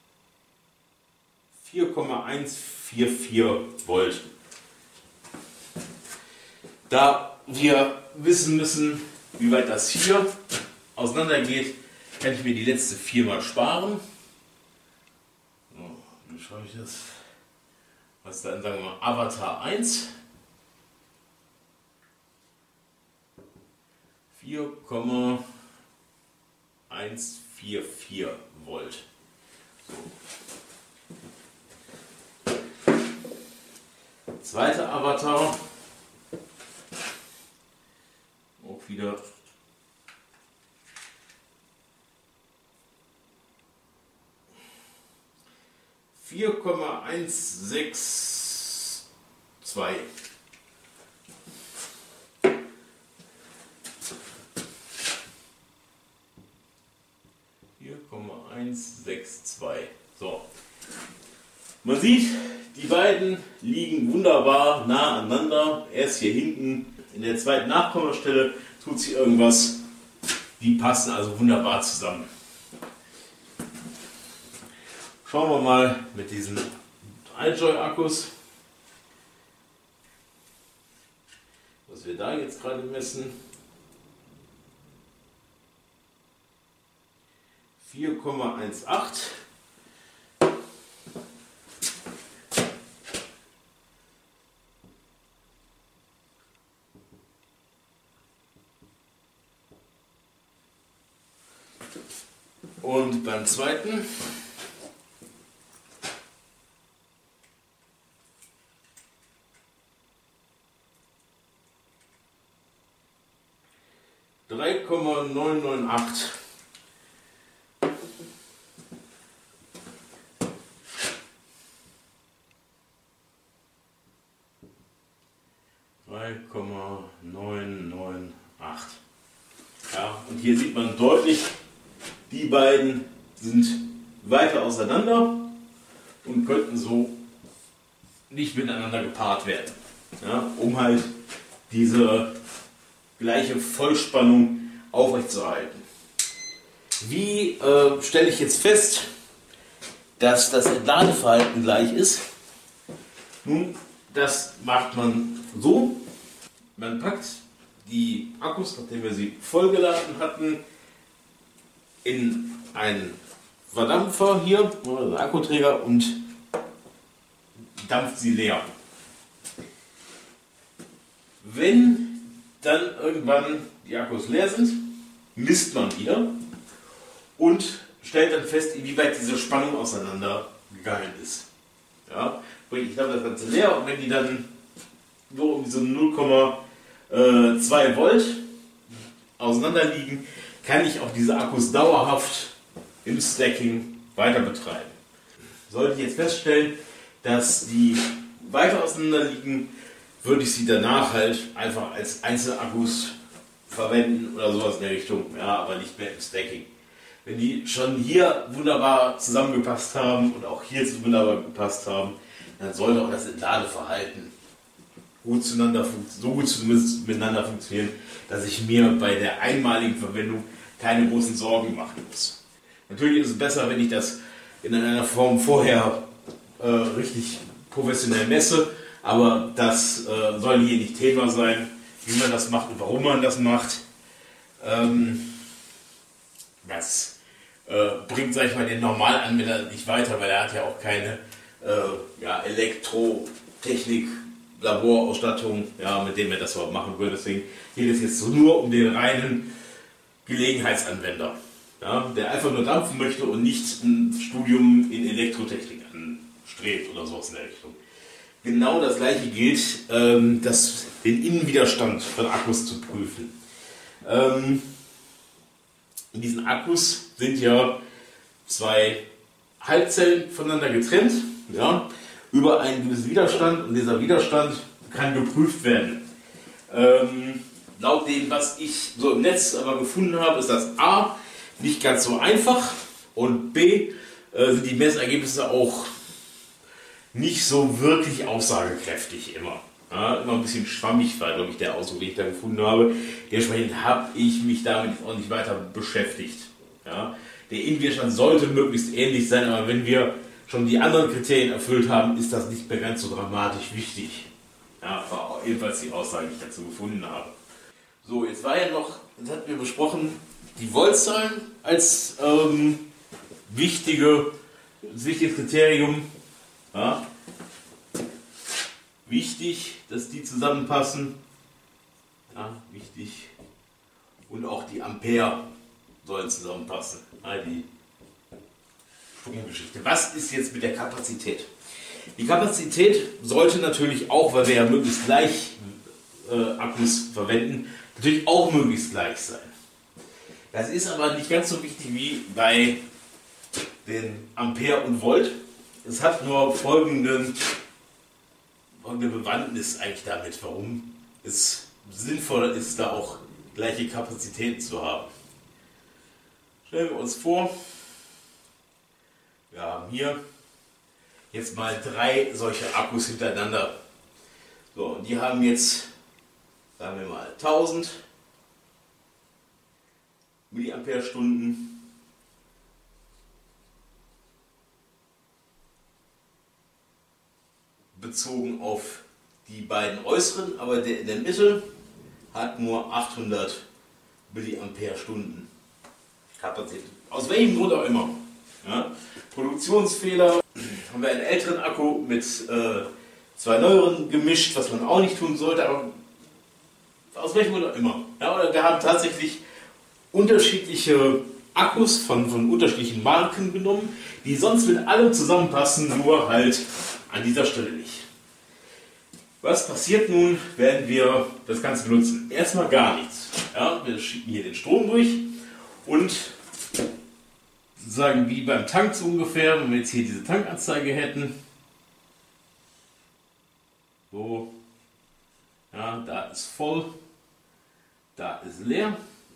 4,144 Volt. Da wir wissen müssen, wie weit das hier auseinander geht, kann ich mir die letzte 4 mal sparen. So, wie schreibe ich das? Was dann, sagen wir mal, Avatar 1. 4,144 Volt. So. Zweiter Avatar. Auch wieder 4,162. 4,162. So. Man sieht, die beiden liegen wunderbar nah aneinander. Erst hier hinten in der zweiten Nachkommastelle tut sie irgendwas. Die passen also wunderbar zusammen. Schauen wir mal mit diesen iJoy-Akkus, was wir da jetzt gerade messen. 4,18. Und beim zweiten 3,998. Ja, und hier sieht man deutlich, die beiden sind weiter auseinander und könnten so nicht miteinander gepaart werden, ja, um halt diese gleiche Vollspannung aufrechtzuerhalten. Wie stelle ich jetzt fest, dass das Entladeverhalten gleich ist? Nun, das macht man so: Man packt die Akkus, nachdem wir sie vollgeladen hatten, in einen Verdampfer hier, einen Akkuträger, und dampft sie leer. Wenn dann irgendwann die Akkus leer sind, misst man wieder und stellt dann fest, inwieweit diese Spannung auseinandergegangen ist. Ja, ich habe das Ganze leer, und wenn die dann so um diese 0,2 Volt auseinander liegen, kann ich auch diese Akkus dauerhaft im Stacking weiter betreiben. Sollte ich jetzt feststellen, dass die weiter auseinander liegen, würde ich sie danach halt einfach als Einzelakkus verwenden oder sowas in der Richtung, ja, aber nicht mehr im Stacking. Wenn die schon hier wunderbar zusammengepasst haben und auch hier wunderbar gepasst haben, dann sollte auch das Entladeverhalten so gut miteinander funktionieren, dass ich mir bei der einmaligen Verwendung keine großen Sorgen machen muss. Natürlich ist es besser, wenn ich das in einer Form vorher richtig professionell messe, aber das soll hier nicht Thema sein, wie man das macht und warum man das macht. Das bringt, sag ich mal, den Normalanwender nicht weiter, weil er hat ja auch keine Elektrotechnik, Laborausstattung, ja, mit dem er das überhaupt machen würde. Deswegen geht es jetzt so nur um den reinen Gelegenheitsanwender, ja, der einfach nur dampfen möchte und nicht ein Studium in Elektrotechnik anstrebt oder sowas in der Richtung. genau das gleiche gilt, den Innenwiderstand von Akkus zu prüfen. In diesen Akkus sind ja zwei Halbzellen voneinander getrennt, ja, über einen gewissen Widerstand, und dieser Widerstand kann geprüft werden. Laut dem, was ich so im Netz aber gefunden habe, ist das A nicht ganz so einfach und B sind die Messergebnisse auch nicht so wirklich aussagekräftig immer. Ja, immer ein bisschen schwammig war, glaube ich, der Ausdruck, den ich da gefunden habe. Dementsprechend habe ich mich damit auch nicht weiter beschäftigt. Ja, der Innenwiderstand sollte möglichst ähnlich sein, aber wenn wir schon die anderen Kriterien erfüllt haben, ist das nicht mehr ganz so dramatisch wichtig. Ja, war ebenfalls die Aussage, die ich dazu gefunden habe. So, jetzt hatten wir besprochen, die Voltzahlen als wichtiges Kriterium. Ja. Wichtig, dass die zusammenpassen. Ja, wichtig. Und auch die Ampere sollen zusammenpassen. Ja, die Stromgeschichte. Was ist jetzt mit der Kapazität? Die Kapazität sollte natürlich auch, weil wir ja möglichst gleich Akkus verwenden, natürlich auch möglichst gleich sein. Das ist aber nicht ganz so wichtig wie bei den Ampere und Volt. Es hat nur folgende Bewandtnis eigentlich damit, warum es sinnvoller ist, da auch gleiche Kapazitäten zu haben. Stellen wir uns vor, wir haben hier jetzt mal 3 solche Akkus hintereinander. So, und die haben jetzt, sagen wir mal, 1000 Milliampere-Stunden. Bezogen auf die beiden äußeren, aber der in der Mitte hat nur 800 Milliampere-Stunden Kapazität. Aus welchem Grund auch immer. Ja? Produktionsfehler, haben wir einen älteren Akku mit 2 neueren gemischt, was man auch nicht tun sollte, aber aus welchem Grund auch immer. Ja, oder wir haben tatsächlich unterschiedliche Akkus von unterschiedlichen Marken genommen, die sonst mit allem zusammenpassen, nur halt an dieser Stelle nicht. Was passiert nun, wenn wir das Ganze benutzen? Erstmal gar nichts. Ja, wir schicken hier den Strom durch und sozusagen wie beim Tank so ungefähr, wenn wir jetzt hier diese Tankanzeige hätten. So, ja, da ist voll, da ist leer.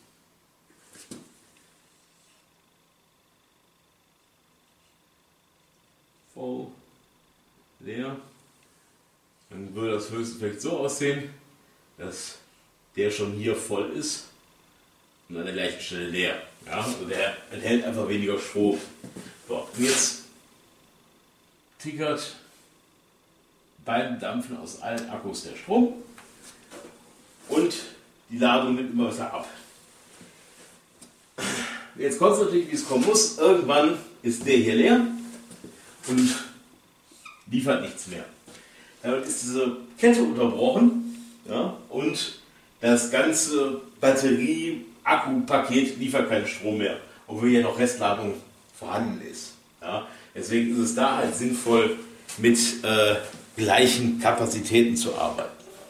Voll, leer. Dann würde das höchstens vielleicht so aussehen, dass der schon hier voll ist und an der gleichen Stelle leer. Ja, also der enthält einfach weniger Strom. So, und jetzt tickert beim Dampfen aus allen Akkus der Strom und die Ladung nimmt immer besser ab. Jetzt kommt es natürlich, wie es kommen muss. Irgendwann ist der hier leer und liefert nichts mehr. Damit ist diese Kette unterbrochen, ja, und das ganze Batterie-Akku-Paket liefert keinen Strom mehr, obwohl hier noch Restladung vorhanden ist. Ja. Deswegen ist es da halt sinnvoll, mit gleichen Kapazitäten zu arbeiten.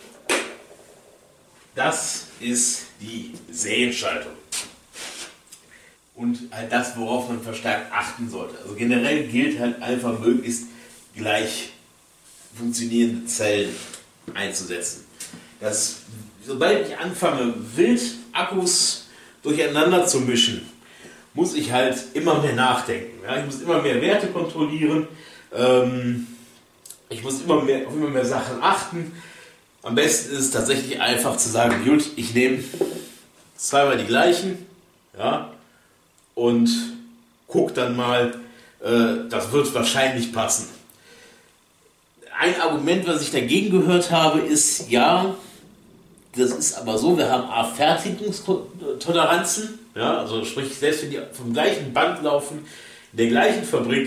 Das ist die Serienschaltung. Und halt das, worauf man verstärkt achten sollte. Also generell gilt halt einfach möglichst gleich funktionierende Zellen einzusetzen. Sobald ich anfange, wild Akkus durcheinander zu mischen, muss ich halt immer mehr nachdenken. Ja? Ich muss immer mehr Werte kontrollieren, ich muss auf immer mehr Sachen achten. Am besten ist es tatsächlich einfach zu sagen, gut, ich nehme zweimal die gleichen, ja, und guck dann mal, das wird wahrscheinlich passen. Ein Argument, was ich dagegen gehört habe, ist, ja, das ist aber so, wir haben Fertigungstoleranzen, ja, also sprich, selbst wenn die vom gleichen Band laufen, in der gleichen Fabrik,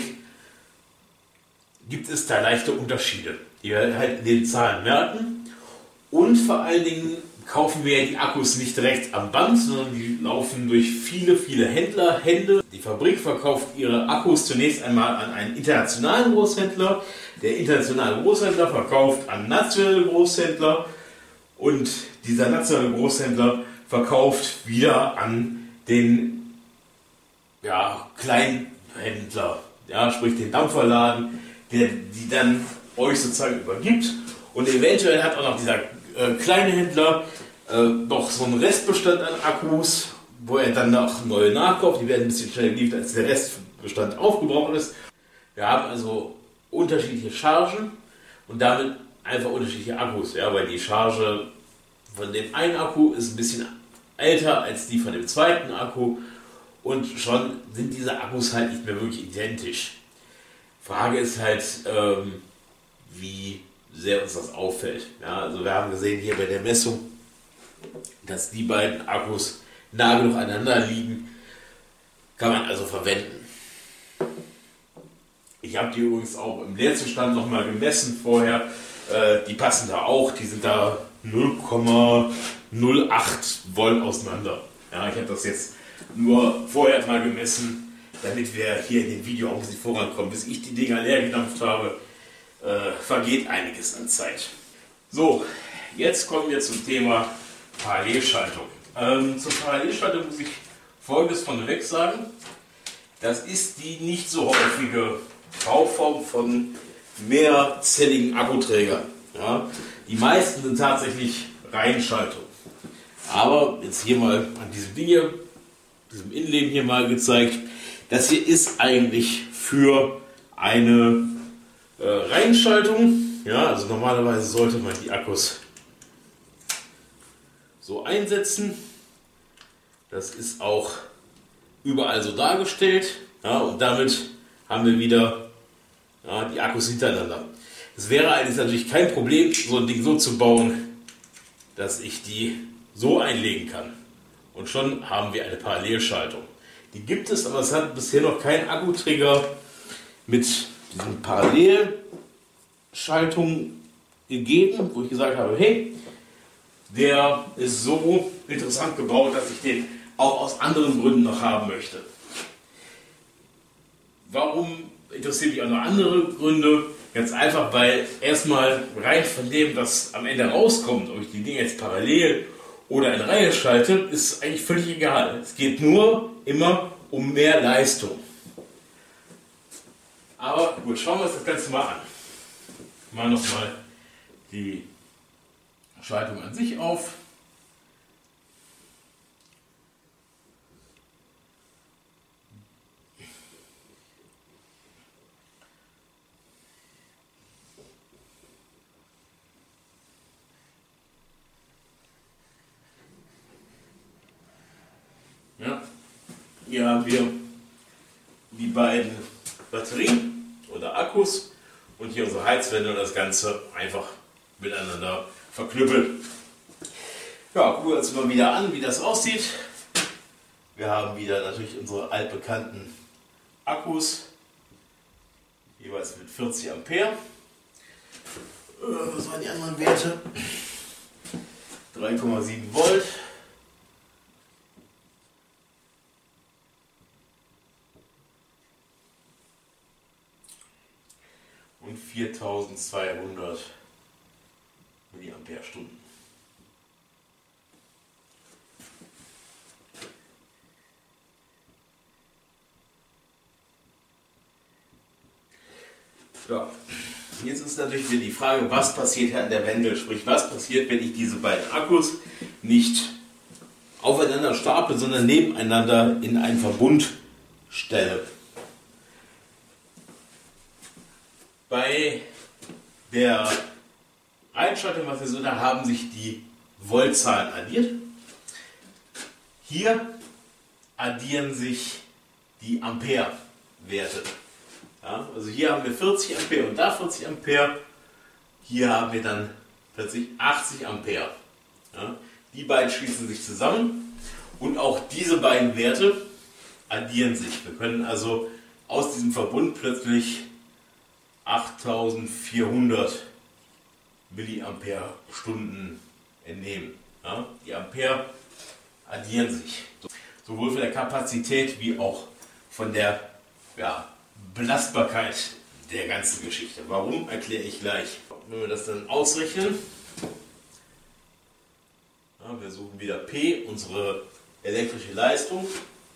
gibt es da leichte Unterschiede, die wir halt in den Zahlen merken. Und vor allen Dingen kaufen wir ja die Akkus nicht direkt am Band, sondern die laufen durch viele, viele Händlerhände. Die Fabrik verkauft ihre Akkus zunächst einmal an einen internationalen Großhändler. Der internationale Großhändler verkauft an nationale Großhändler und dieser nationale Großhändler verkauft wieder an den Kleinhändler, sprich den Dampferladen, der die dann euch sozusagen übergibt. Und eventuell hat auch noch dieser kleine Händler noch so einen Restbestand an Akkus, wo er dann noch neue nachkauft. Die werden ein bisschen schneller geliefert, als der Restbestand aufgebraucht ist. Wir haben also unterschiedliche Chargen und damit einfach unterschiedliche Akkus, weil die Charge von dem einen Akku ist ein bisschen älter als die von dem zweiten Akku und schon sind diese Akkus halt nicht mehr wirklich identisch. Frage ist halt, wie sehr uns das auffällt. Also wir haben gesehen hier bei der Messung, dass die beiden Akkus nah genug aneinander liegen, kann man also verwenden. Ich habe die übrigens auch im Leerzustand nochmal gemessen vorher, die passen da auch, die sind da 0,08 Volt auseinander. Ich habe das jetzt nur vorher mal gemessen, damit wir hier in dem Video auch ein bisschen vorankommen. Bis ich die Dinger leer gedampft habe, vergeht einiges an Zeit. So, jetzt kommen wir zum Thema Parallelschaltung. Zur Parallelschaltung muss ich Folgendes vorneweg sagen. Das ist die nicht so häufige Bauform von mehrzelligen Akkuträgern. Die meisten sind tatsächlich Reihenschaltung. Aber jetzt hier mal an diesem Ding hier, diesem Innenleben hier mal gezeigt, das hier ist eigentlich für eine Reihenschaltung. Also normalerweise sollte man die Akkus so einsetzen. Das ist auch überall so dargestellt. Und damit haben wir wieder die Akkus hintereinander. Es wäre eigentlich natürlich kein Problem, so ein Ding so zu bauen, dass ich die so einlegen kann. Und schon haben wir eine Parallelschaltung. Die gibt es, aber es hat bisher noch keinen Akkuträger mit diesen Parallelschaltungen gegeben, wo ich gesagt habe, hey, der ist so interessant gebaut, dass ich den auch aus anderen Gründen noch haben möchte. Warum interessieren mich auch noch andere Gründe? Ganz einfach, weil erstmal rein von dem, was am Ende rauskommt, ob ich die Dinge jetzt parallel oder in Reihe schalte, ist eigentlich völlig egal. Es geht nur immer um mehr Leistung. Aber gut, schauen wir uns das Ganze mal an. Mal nochmal die Schaltung an sich auf. Hier haben wir die beiden Batterien oder Akkus und hier unsere Heizwände und das Ganze einfach miteinander verknüppelt. Gucken wir uns mal wieder an, wie das aussieht. Wir haben wieder natürlich unsere altbekannten Akkus, jeweils mit 40 Ampere. Was waren die anderen Werte? 3,7 Volt. Und 4200 Milliampere-Stunden. Jetzt ist natürlich wieder die Frage, was passiert hier an der Wende, sprich was passiert, wenn ich diese beiden Akkus nicht aufeinander staple, sondern nebeneinander in einen Verbund stelle. Bei der Einschaltung, was wir so da haben, sich die Voltzahlen addiert. Hier addieren sich die Ampere-Werte. Also hier haben wir 40 Ampere und da 40 Ampere. Hier haben wir dann plötzlich 80 Ampere. Die beiden schließen sich zusammen und auch diese beiden Werte addieren sich. Wir können also aus diesem Verbund plötzlich 8400 Milliampere-Stunden entnehmen. Ja, die Ampere addieren sich. Sowohl von der Kapazität wie auch von der Belastbarkeit der ganzen Geschichte. Warum, erkläre ich gleich. Wenn wir das dann ausrechnen, wir suchen wieder P, unsere elektrische Leistung,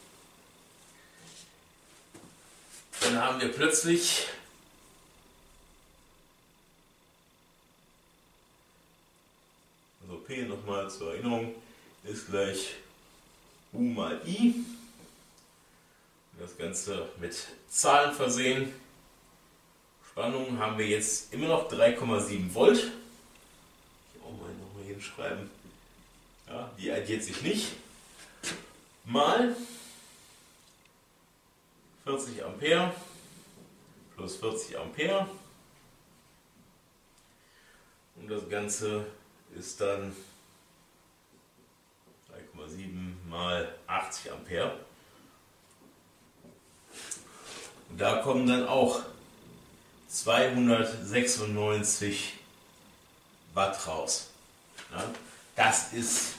dann haben wir plötzlich P nochmal zur Erinnerung ist gleich U mal I. Das Ganze mit Zahlen versehen. Spannung haben wir jetzt immer noch 3,7 Volt. Hier auch mal nochmal hinschreiben. Ja, die addiert sich nicht. Mal 40 Ampere plus 40 Ampere. Und das Ganze ist dann 3,7 mal 80 Ampere. Und da kommen dann auch 296 Watt raus. Ja, das ist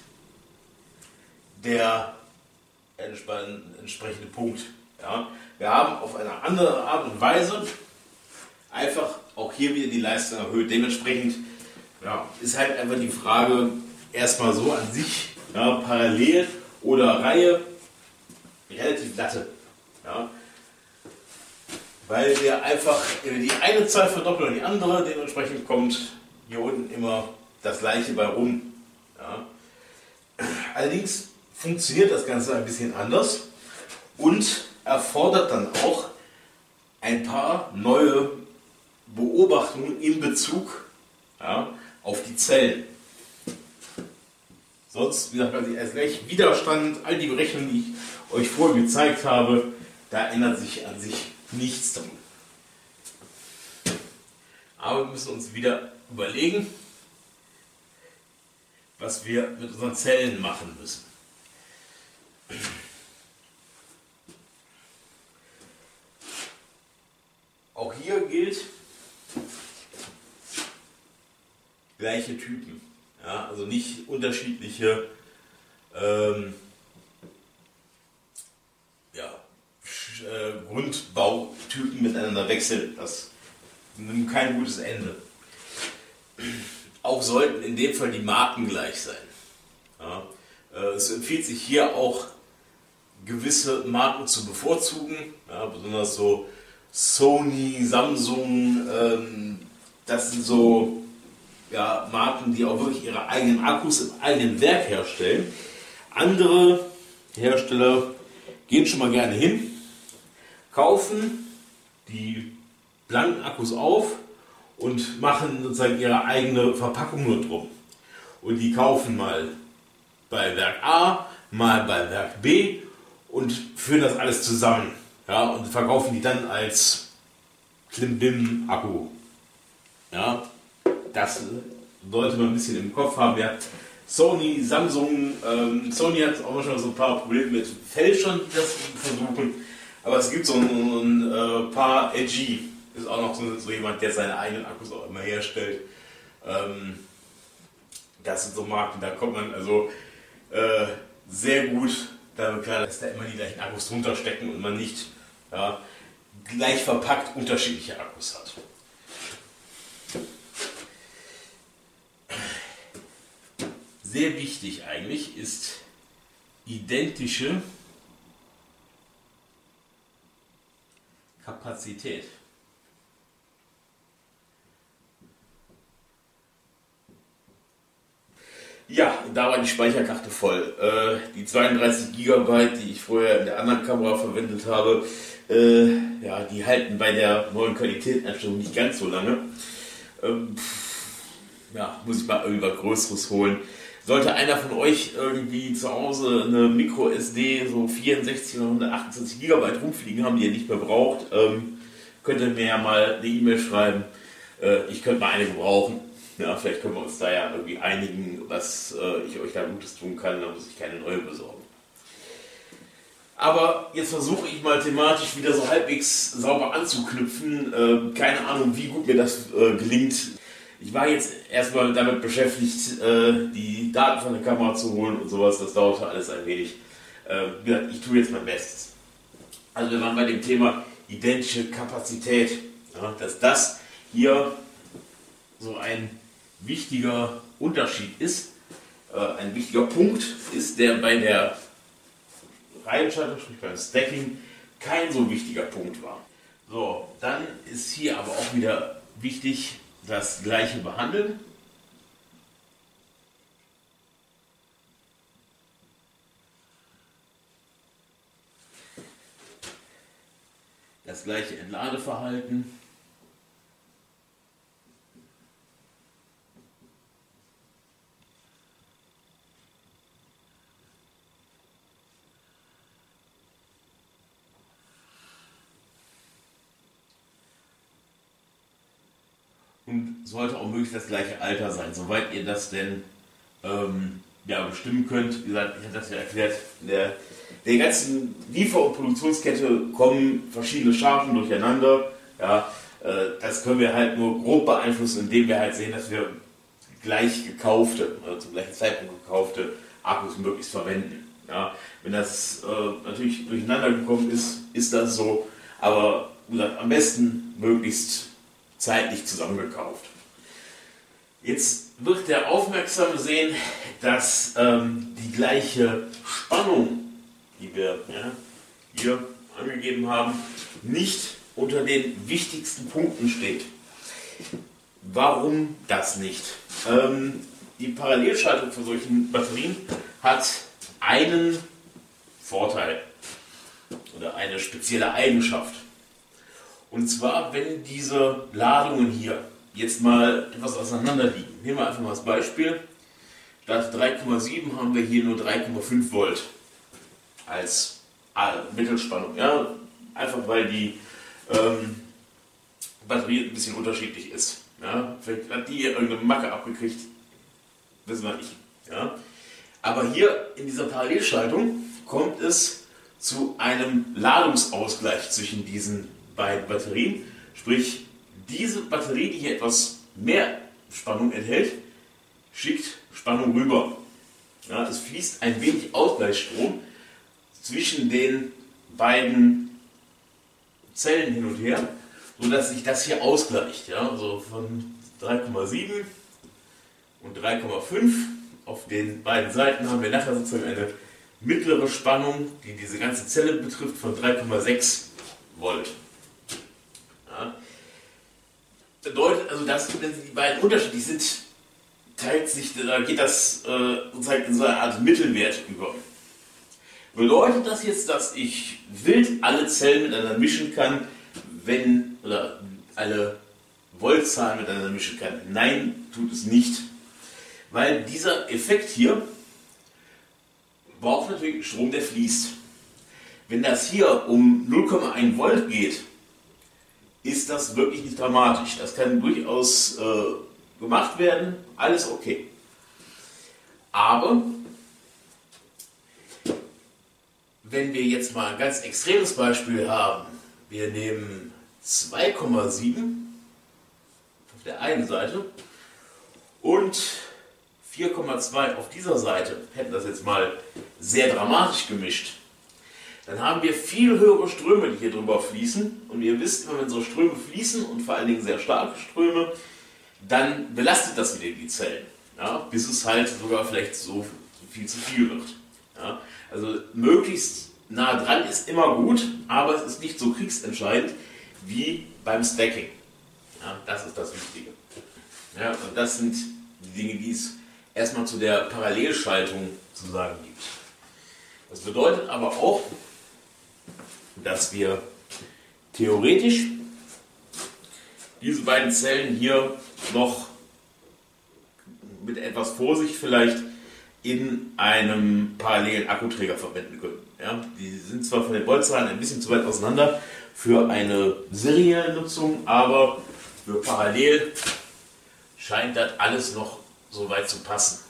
der entsprechende Punkt. Ja, wir haben auf eine andere Art und Weise einfach auch hier wieder die Leistung erhöht. Dementsprechend ist halt einfach die Frage erstmal so an sich, parallel oder Reihe, relativ Latte. Ja, weil wir einfach die eine Zahl verdoppeln und die andere, dementsprechend kommt hier unten immer das gleiche bei rum. Ja. Allerdings funktioniert das Ganze ein bisschen anders und erfordert dann auch ein paar neue Beobachtungen in Bezug auf die Zellen. Sonst, wie gesagt, als gleich Widerstand, all die Berechnungen, die ich euch vorher gezeigt habe, da ändert sich an sich nichts dran. Aber wir müssen uns wieder überlegen, was wir mit unseren Zellen machen müssen. Auch hier gilt, gleiche Typen. Ja, also nicht unterschiedliche Grundbautypen miteinander wechseln. Das nimmt kein gutes Ende. Auch sollten in dem Fall die Marken gleich sein. Ja, es empfiehlt sich hier auch gewisse Marken zu bevorzugen, besonders so Sony, Samsung, das sind so Marken, die auch wirklich ihre eigenen Akkus im eigenen Werk herstellen. Andere Hersteller gehen schon mal gerne hin, kaufen die blanken Akkus auf und machen sozusagen ihre eigene Verpackung nur drum. Und die kaufen mal bei Werk A, mal bei Werk B und führen das alles zusammen. Ja, und verkaufen die dann als Klimbim-Akku. Ja, das sollte man ein bisschen im Kopf haben. Ja, Sony, Samsung, Sony hat auch schon so ein paar Probleme mit Fälschern, die das versuchen. Aber es gibt so ein paar LG, ist auch noch so jemand, der seine eigenen Akkus auch immer herstellt. Das sind so Marken, da kommt man also sehr gut damit klar, dass da immer die gleichen Akkus drunter stecken und man nicht gleich verpackt unterschiedliche Akkus hat. Sehr wichtig eigentlich ist identische Kapazität. Ja, da war die Speicherkarte voll. Die 32 GB, die ich vorher in der anderen Kamera verwendet habe, die halten bei der neuen Qualitätseinstellung nicht ganz so lange. Muss ich mal irgendwas Größeres holen. Sollte einer von euch irgendwie zu Hause eine Micro SD, so 64 oder 128 GB rumfliegen haben, die ihr nicht mehr braucht, könnt ihr mir ja mal eine E-Mail schreiben. Ich könnte mal eine gebrauchen. Ja, vielleicht können wir uns da ja irgendwie einigen, was ich euch da Gutes tun kann, dann muss ich keine neue besorgen. Aber jetzt versuche ich mal thematisch wieder so halbwegs sauber anzuknüpfen. Keine Ahnung, wie gut mir das gelingt. Ich war jetzt erstmal damit beschäftigt, die Daten von der Kamera zu holen und sowas. Das dauerte alles ein wenig. Wie gesagt, ich tue jetzt mein Bestes. Also wir waren bei dem Thema identische Kapazität. Ja, dass das hier so ein wichtiger Unterschied ist, ein wichtiger Punkt ist, der bei der Reihenschaltung, sprich beim Stacking, kein so wichtiger Punkt war. So, dann ist hier aber auch wieder wichtig, das gleiche behandeln. Das gleiche Entladeverhalten. Und sollte auch möglichst das gleiche Alter sein, soweit ihr das denn ja, bestimmen könnt. Wie gesagt, ich habe das ja erklärt, in der ganzen Liefer- und Produktionskette kommen verschiedene Chargen durcheinander. Ja, das können wir halt nur grob beeinflussen, indem wir halt sehen, dass wir gleich gekaufte, zum gleichen Zeitpunkt gekaufte Akkus möglichst verwenden. Ja, wenn das natürlich durcheinander gekommen ist, ist das so, aber wie gesagt, am besten möglichst zeitlich zusammengekauft. Jetzt wird der Aufmerksame sehen, dass die gleiche Spannung, die wir hier angegeben haben, nicht unter den wichtigsten Punkten steht. Warum das nicht? Die Parallelschaltung für solchen Batterien hat einen Vorteil oder eine spezielle Eigenschaft. Und zwar, wenn diese Ladungen hier jetzt mal etwas auseinander liegen. Nehmen wir einfach mal das Beispiel. Statt 3,7 haben wir hier nur 3,5 Volt als Mittelspannung. Ja? Einfach weil die Batterie ein bisschen unterschiedlich ist. Ja? Vielleicht hat die hier irgendeine Macke abgekriegt, wissen wir nicht. Ja? Aber hier in dieser Parallelschaltung kommt es zu einem Ladungsausgleich zwischen diesen beiden Batterien. Sprich, diese Batterie, die hier etwas mehr Spannung enthält, schickt Spannung rüber. Ja, es fließt ein wenig Ausgleichsstrom zwischen den beiden Zellen hin und her, sodass sich das hier ausgleicht. Ja, also von 3,7 und 3,5 auf den beiden Seiten haben wir nachher sozusagen eine mittlere Spannung, die diese ganze Zelle betrifft, von 3,6 Volt. Ja. Bedeutet also, dass wenn die beiden unterschiedlich sind, geht das sozusagen in so eine Art Mittelwert über. Bedeutet das jetzt, dass ich wild alle Zellen miteinander mischen kann, oder alle Voltzahlen miteinander mischen kann? Nein, tut es nicht. Weil dieser Effekt hier braucht natürlich Strom, der fließt. Wenn das hier um 0,1 Volt geht, ist das wirklich nicht dramatisch. Das kann durchaus gemacht werden, alles okay. Aber wenn wir jetzt mal ein ganz extremes Beispiel haben, wir nehmen 2,7 auf der einen Seite und 4,2 auf dieser Seite, hätten das jetzt mal sehr dramatisch gemischt, dann haben wir viel höhere Ströme, die hier drüber fließen. Und ihr wisst, wenn so Ströme fließen und vor allen Dingen sehr starke Ströme, dann belastet das wieder die Zellen, ja, bis es halt sogar vielleicht so viel zu viel wird. Ja. Also möglichst nah dran ist immer gut, aber es ist nicht so kriegsentscheidend wie beim Stacking. Ja, das ist das Wichtige. Ja, und das sind die Dinge, die es erstmal zu der Parallelschaltung zu sagen gibt. Das bedeutet aber auch, dass wir theoretisch diese beiden Zellen hier noch mit etwas Vorsicht vielleicht in einem parallelen Akkuträger verwenden können. Ja, die sind zwar von den Voltzahlen ein bisschen zu weit auseinander für eine serielle Nutzung, aber für parallel scheint das alles noch so weit zu passen.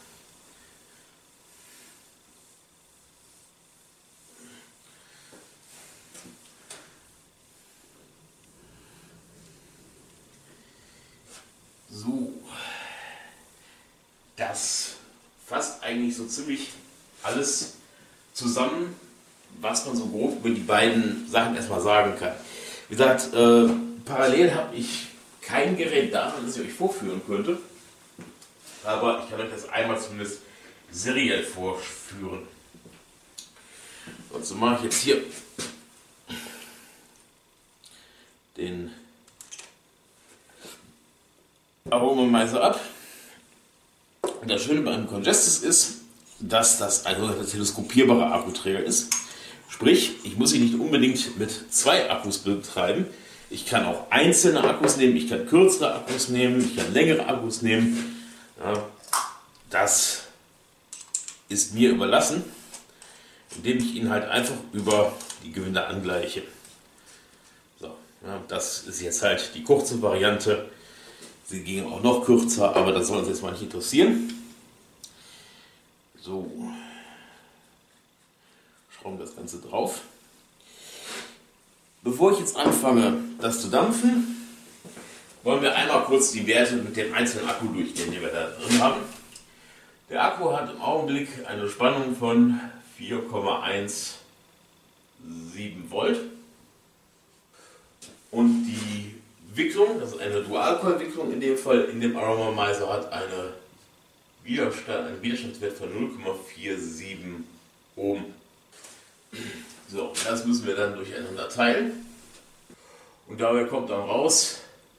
So. eigentlich so ziemlich alles zusammen, was man so grob über die beiden Sachen erstmal sagen kann. Wie gesagt, parallel habe ich kein Gerät da, das ich euch vorführen könnte. Aber ich kann euch das einmal zumindest seriell vorführen. Und so mache ich jetzt hier den Aromameister ab. Und das Schöne bei einem Congestus ist, dass das ein teleskopierbarer Akkuträger ist. Sprich, ich muss ihn nicht unbedingt mit 2 Akkus betreiben. Ich kann auch einzelne Akkus nehmen, ich kann kürzere Akkus nehmen, ich kann längere Akkus nehmen. Ja, das ist mir überlassen, indem ich ihn halt einfach über die Gewinde angleiche. So, ja, das ist jetzt halt die kurze Variante. Sie gingen auch noch kürzer, aber das soll uns jetzt mal nicht interessieren. So, schrauben das Ganze drauf. Bevor ich jetzt anfange, das zu dampfen, wollen wir einmal kurz die Werte mit dem einzelnen Akku durchgehen, die wir da drin haben. Der Akku hat im Augenblick eine Spannung von 4,17 Volt. Und die Wicklung, das ist eine Dualcoil-Wicklung in dem Fall, in dem Aromamizer hat einen Widerstandswert von 0,47 Ohm. So, das müssen wir dann durcheinander teilen. Und dabei kommt dann raus,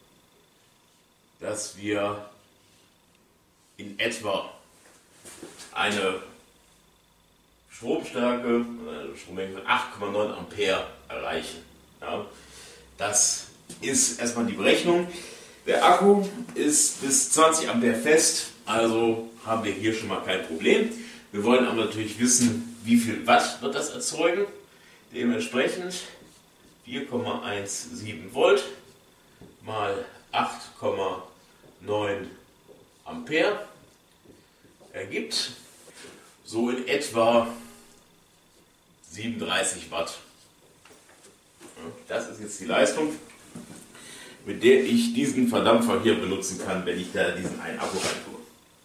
dass wir in etwa eine Stromstärke, eine Strommenge von 8,9 Ampere erreichen. Ja, das ist erstmal die Berechnung. Der Akku ist bis 20 Ampere fest, also haben wir hier schon mal kein Problem. Wir wollen aber natürlich wissen, wie viel Watt wird das erzeugen. Dementsprechend 4,17 Volt mal 8,9 Ampere ergibt so in etwa 37 Watt. Das ist jetzt die Leistung, mit der ich diesen Verdampfer hier benutzen kann, wenn ich da diesen einen Akku rein tue.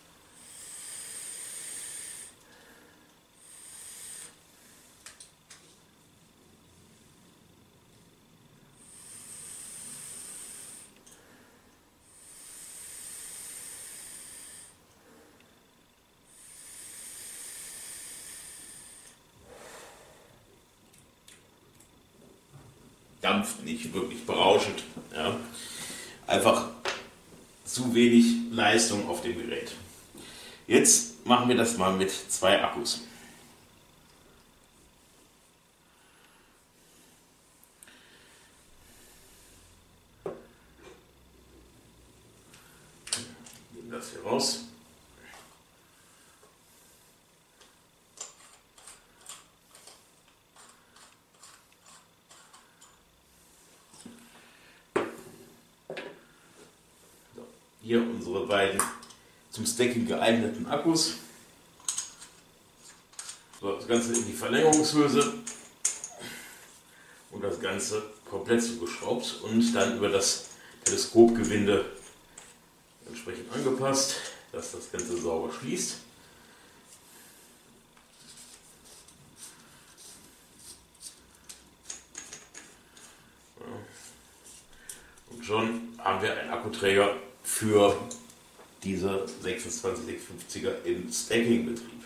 Dampft nicht wirklich berauschend. Ja. Einfach zu wenig Leistung auf dem Gerät. Jetzt machen wir das mal mit 2 Akkus. Nehmen das hier raus. Hier unsere beiden zum Stacking geeigneten Akkus. So, das Ganze in die Verlängerungshülse und das Ganze komplett zugeschraubt und dann über das Teleskopgewinde entsprechend angepasst, dass das Ganze sauber schließt. Und schon haben wir einen Akkuträger für diese 26650er im Stacking-Betrieb.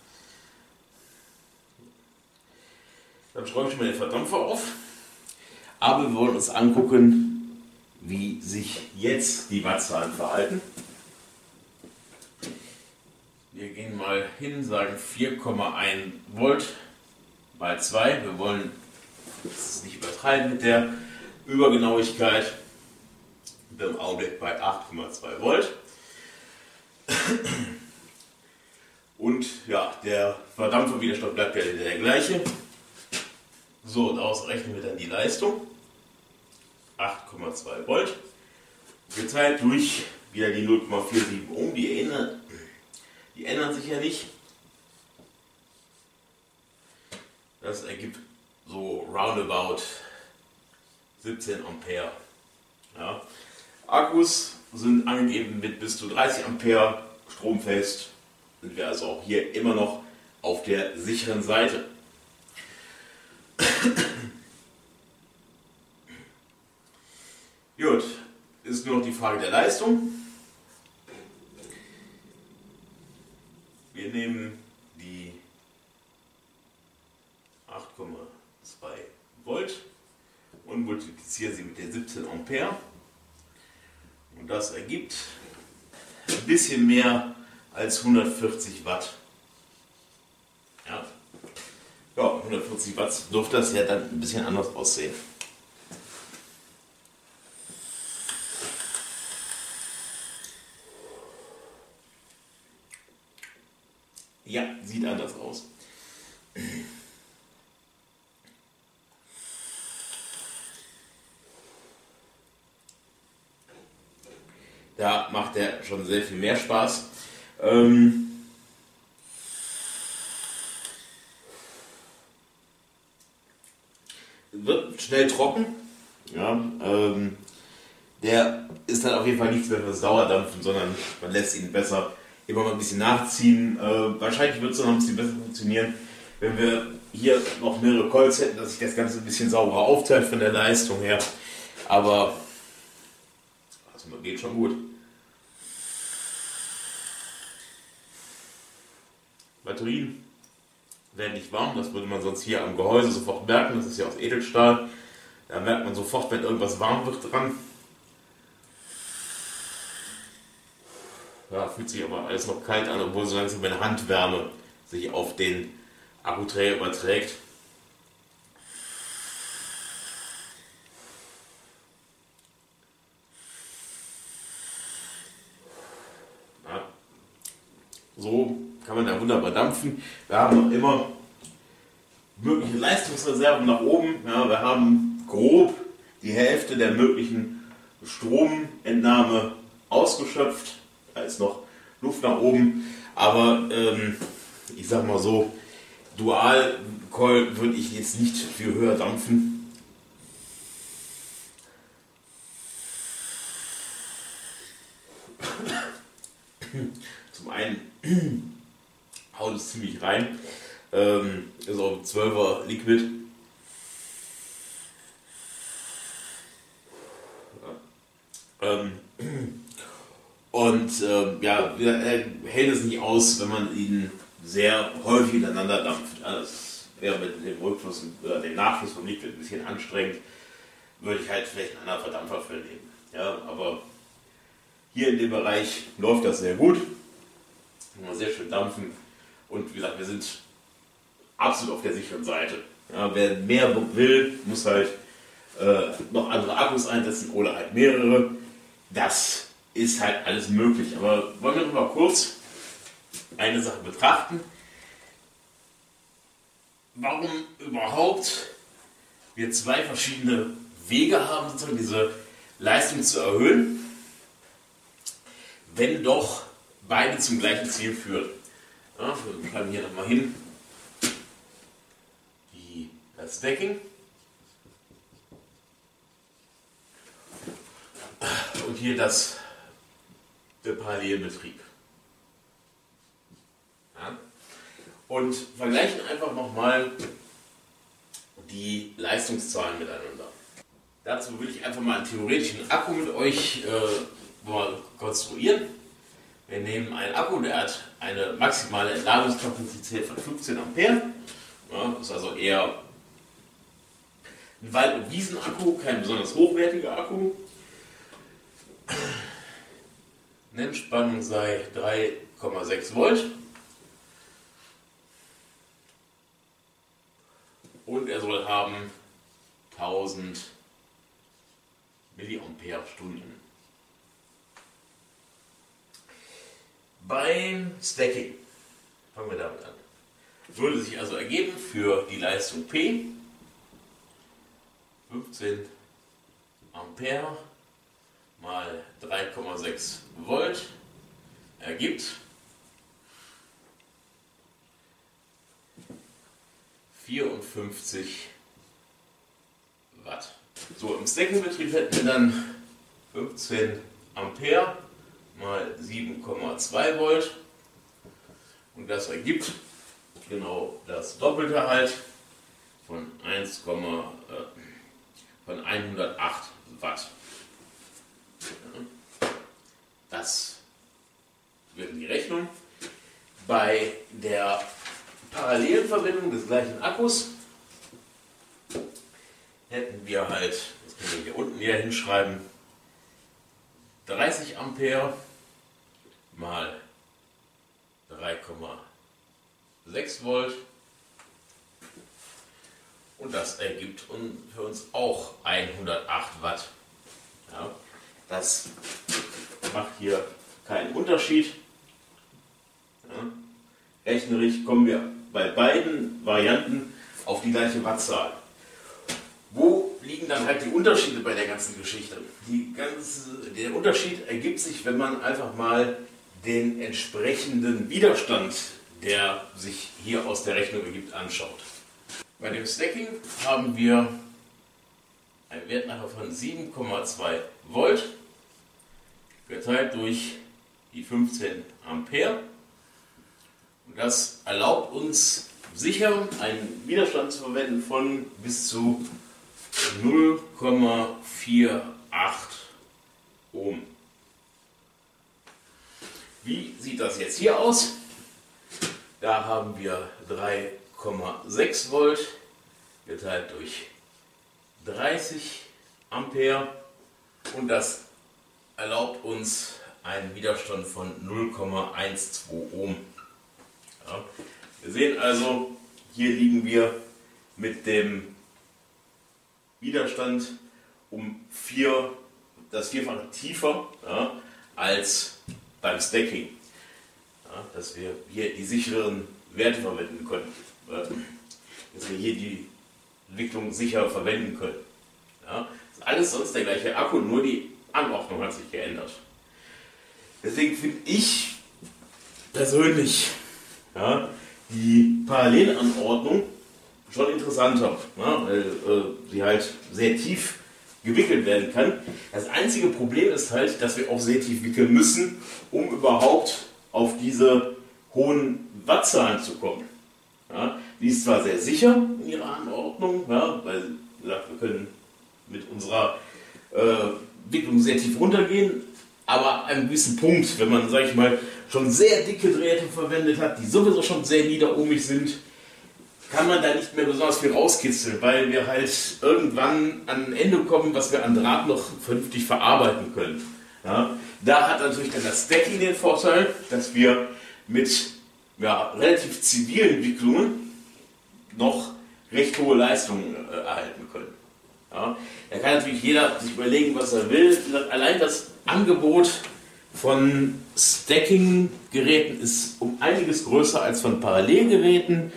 Dann schraube ich mal den Verdampfer auf, aber wir wollen uns angucken, wie sich jetzt die Wattzahlen verhalten. Wir gehen mal hin, sagen 4,1 Volt mal 2. Wir wollen es nicht übertreiben mit der Übergenauigkeit. Im Augenblick bei 8,2 Volt. Und ja, der Verdampferwiderstand bleibt ja der gleiche. So, daraus rechnen wir dann die Leistung. 8,2 Volt. Geteilt durch wieder die 0,47 Ohm. Die ändern sich ja nicht. Das ergibt so roundabout 17 Ampere. Ja. Akkus sind angegeben mit bis zu 30 Ampere, stromfest, sind wir also auch hier immer noch auf der sicheren Seite. Gut, ist nur noch die Frage der Leistung. Wir nehmen die 8,2 Volt und multiplizieren sie mit den 17 Ampere. Und das ergibt ein bisschen mehr als 140 Watt. Ja, 140 Watt dürfte das ja dann ein bisschen anders aussehen. Ja, sieht anders aus. Da macht er schon sehr viel mehr Spaß. Wird schnell trocken. Ja, der ist dann auf jeden Fall nichts mehr fürs Dauerdampfen, sondern man lässt ihn besser immer mal ein bisschen nachziehen. Wahrscheinlich wird es noch ein bisschen besser funktionieren, wenn wir hier noch mehrere Coils hätten, dass sich das Ganze ein bisschen sauberer aufteilt von der Leistung her. Aber also geht schon gut. Batterien werden nicht warm, das würde man sonst hier am Gehäuse sofort merken. Das ist ja aus Edelstahl. Da merkt man sofort, wenn irgendwas warm wird dran. Ja, fühlt sich aber alles noch kalt an, obwohl so langsam eine Handwärme sich auf den Akkuträger überträgt. Ja, so kann man da wunderbar dampfen. Wir haben noch immer mögliche Leistungsreserven nach oben. Ja, wir haben grob die Hälfte der möglichen Stromentnahme ausgeschöpft. Da ist noch Luft nach oben, aber ich sag mal so, Dual-Coil würde ich jetzt nicht viel höher dampfen. Zum einen haut es ziemlich rein, ist auch 12er Liquid. Und ja, er hält es nicht aus, wenn man ihn sehr häufig hintereinander dampft. Ja, das wäre mit dem Rückfluss oder dem Nachfluss vom Liquid ein bisschen anstrengend. Würde ich halt vielleicht einen anderen Verdampfer für nehmen. Ja, aber hier in dem Bereich läuft das sehr gut. Kann man sehr schön dampfen. Und wie gesagt, wir sind absolut auf der sicheren Seite. Ja, wer mehr will, muss halt noch andere Akkus einsetzen oder halt mehrere. Das ist halt alles möglich. Aber wollen wir noch mal kurz eine Sache betrachten. Warum überhaupt wir zwei verschiedene Wege haben, sozusagen diese Leistung zu erhöhen, wenn doch beide zum gleichen Ziel führen. Ja, wir schreiben hier nochmal hin das Stacking. Und hier der Parallelbetrieb. Ja. Und vergleichen einfach nochmal die Leistungszahlen miteinander. Dazu will ich einfach mal einen theoretischen Akku mit euch mal konstruieren. Wir nehmen einen Akku, der hat eine maximale Entladungskapazität von 15 Ampere. Ja, das ist also eher ein Wald- und Wiesenakku, kein besonders hochwertiger Akku. Nennspannung sei 3,6 Volt. Und er soll haben 1000 Milliampere-Stunden. Beim Stacking, fangen wir damit an, würde sich also ergeben für die Leistung P 15 Ampere mal 3,6 Volt ergibt 54 Watt. So, im Stacking-Betrieb hätten wir dann 15 Ampere mal 7,2 Volt Und das ergibt genau das Doppelte halt von 108 Watt. Das wird in die Rechnung. Bei der parallelen Verwendung des gleichen Akkus hätten wir halt, das können wir hier unten hier hinschreiben, 30 Ampere mal 3,6 Volt. Und das ergibt für uns auch 108 Watt. Ja, das macht hier keinen Unterschied. Ja, rechnerisch kommen wir bei beiden Varianten auf die gleiche Wattzahl. Wo liegen dann halt die Unterschiede bei der ganzen Geschichte? Der Unterschied ergibt sich, wenn man einfach mal den entsprechenden Widerstand, der sich hier aus der Rechnung ergibt, anschaut. Bei dem Stacking haben wir einen Wert nachher von 7,2 Volt geteilt durch die 15 Ampere. Und das erlaubt uns sicher einen Widerstand zu verwenden von bis zu 0,48 Ohm. Wie sieht das jetzt hier aus? Da haben wir 3,6 Volt geteilt durch 30 Ampere und das erlaubt uns einen Widerstand von 0,12 Ohm. Ja, wir sehen also, hier liegen wir mit dem Widerstand um das Vierfache tiefer, ja, als beim Stacking. Ja, dass wir hier die sicheren Werte verwenden können. Dass wir hier die Entwicklung sicher verwenden können. Ja, ist alles sonst der gleiche Akku, nur die Anordnung hat sich geändert. Deswegen finde ich persönlich, ja, die Parallelanordnung schon interessanter, ja, weil sie halt sehr tief gewickelt werden kann. Das einzige Problem ist halt, dass wir auch sehr tief wickeln müssen, um überhaupt auf diese hohen Wattzahlen zu kommen. Ja, die ist zwar sehr sicher in ihrer Anordnung, ja, weil wie gesagt, wir können mit unserer Wicklung sehr tief runtergehen, aber an einem gewissen Punkt, wenn man, sage ich mal, schon sehr dicke Drähte verwendet hat, die sowieso schon sehr niederohmig sind, kann man da nicht mehr besonders viel rauskitzeln, weil wir halt irgendwann an ein Ende kommen, was wir an Draht noch vernünftig verarbeiten können. Ja, da hat natürlich dann das Stacking den Vorteil, dass wir mit relativ zivilen Wicklungen noch recht hohe Leistungen erhalten können. Ja, da kann natürlich jeder sich überlegen, was er will. Allein das Angebot von Stacking-Geräten ist um einiges größer als von Parallelgeräten.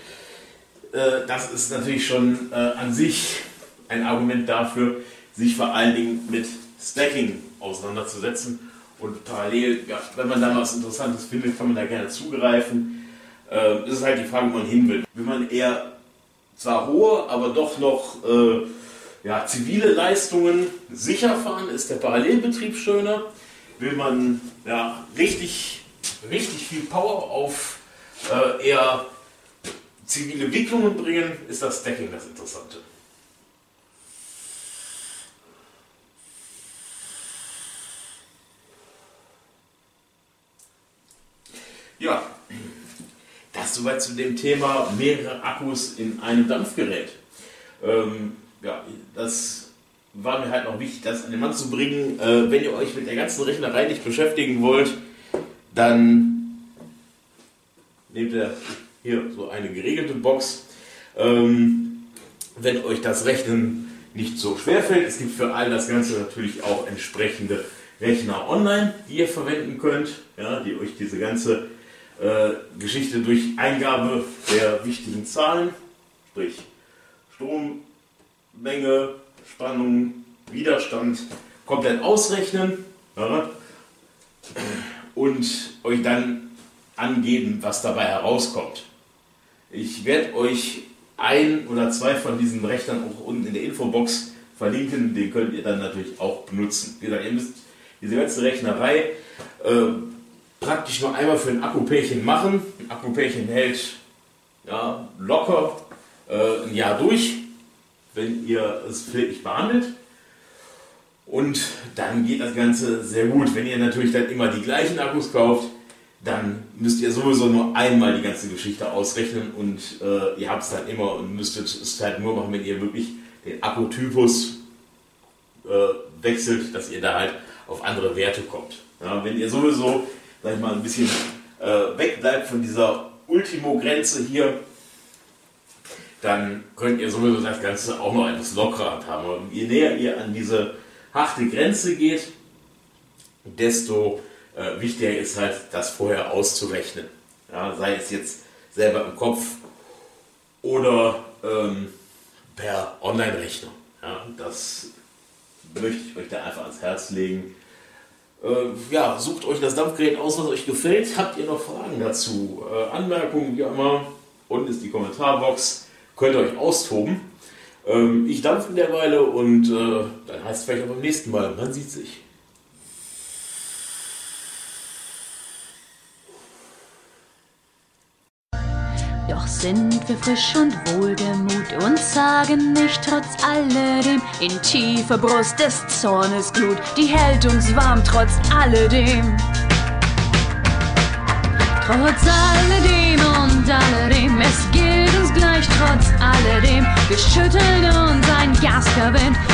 Das ist natürlich schon an sich ein Argument dafür, sich vor allen Dingen mit Stacking auseinanderzusetzen. Und parallel, ja, wenn man da was Interessantes findet, kann man da gerne zugreifen. Es ist halt die Frage, wo man hin will. Will man eher zwar hohe, aber doch noch zivile Leistungen sicher fahren, ist der Parallelbetrieb schöner. Will man richtig viel Power auf eher zivile Wicklungen bringen, ist das Stacking das Interessante. Ja, das soweit zu dem Thema mehrere Akkus in einem Dampfgerät. Das war mir halt noch wichtig, das an den Mann zu bringen. Wenn ihr euch mit der ganzen Rechnerei nicht beschäftigen wollt, dann nehmt ihr hier so eine geregelte Box. Wenn euch das Rechnen nicht so schwer fällt, es gibt für all das Ganze natürlich auch entsprechende Rechner online, die ihr verwenden könnt, ja, die euch diese ganze Geschichte durch Eingabe der wichtigen Zahlen, sprich Strommenge, Spannung, Widerstand, komplett ausrechnen, ja, und euch dann angeben, was dabei herauskommt. Ich werde euch ein oder zwei von diesen Rechnern auch unten in der Infobox verlinken, den könnt ihr dann natürlich auch benutzen. Wie gesagt, ihr müsst diese ganze Rechnerei praktisch nur einmal für ein Akkupärchen machen, Akkupärchen hält ja, locker ein Jahr durch, wenn ihr es pfleglich behandelt. Und dann geht das Ganze sehr gut. Wenn ihr natürlich dann immer die gleichen Akkus kauft, dann müsst ihr sowieso nur einmal die ganze Geschichte ausrechnen und ihr habt es dann immer und müsstet es halt nur machen, wenn ihr wirklich den Akkutypus wechselt, dass ihr da halt auf andere Werte kommt. Ja, wenn ihr sowieso, sag ich mal, ein bisschen wegbleibt von dieser Ultimo-Grenze hier, dann könnt ihr sowieso das Ganze auch noch etwas lockerer haben. Und je näher ihr an diese harte Grenze geht, desto wichtiger ist halt, das vorher auszurechnen. Ja, sei es jetzt selber im Kopf oder per Online-Rechner. Ja, das möchte ich euch da einfach ans Herz legen. Ja, sucht euch das Dampfgerät aus, was euch gefällt. Habt ihr noch Fragen dazu? Anmerkungen, wie immer. Unten ist die Kommentarbox. Könnt ihr euch austoben. Ich dampfe in der Weile und dann heißt es vielleicht auch beim nächsten Mal. Man sieht sich. Doch sind wir frisch und wohlgemut und sagen nicht trotz alledem in tiefer Brust des Zornes Glut, die hält uns warm trotz alledem. Trotz alledem und alledem, es gilt uns gleich trotz alledem. Wir schütteln uns ein Gaskerwind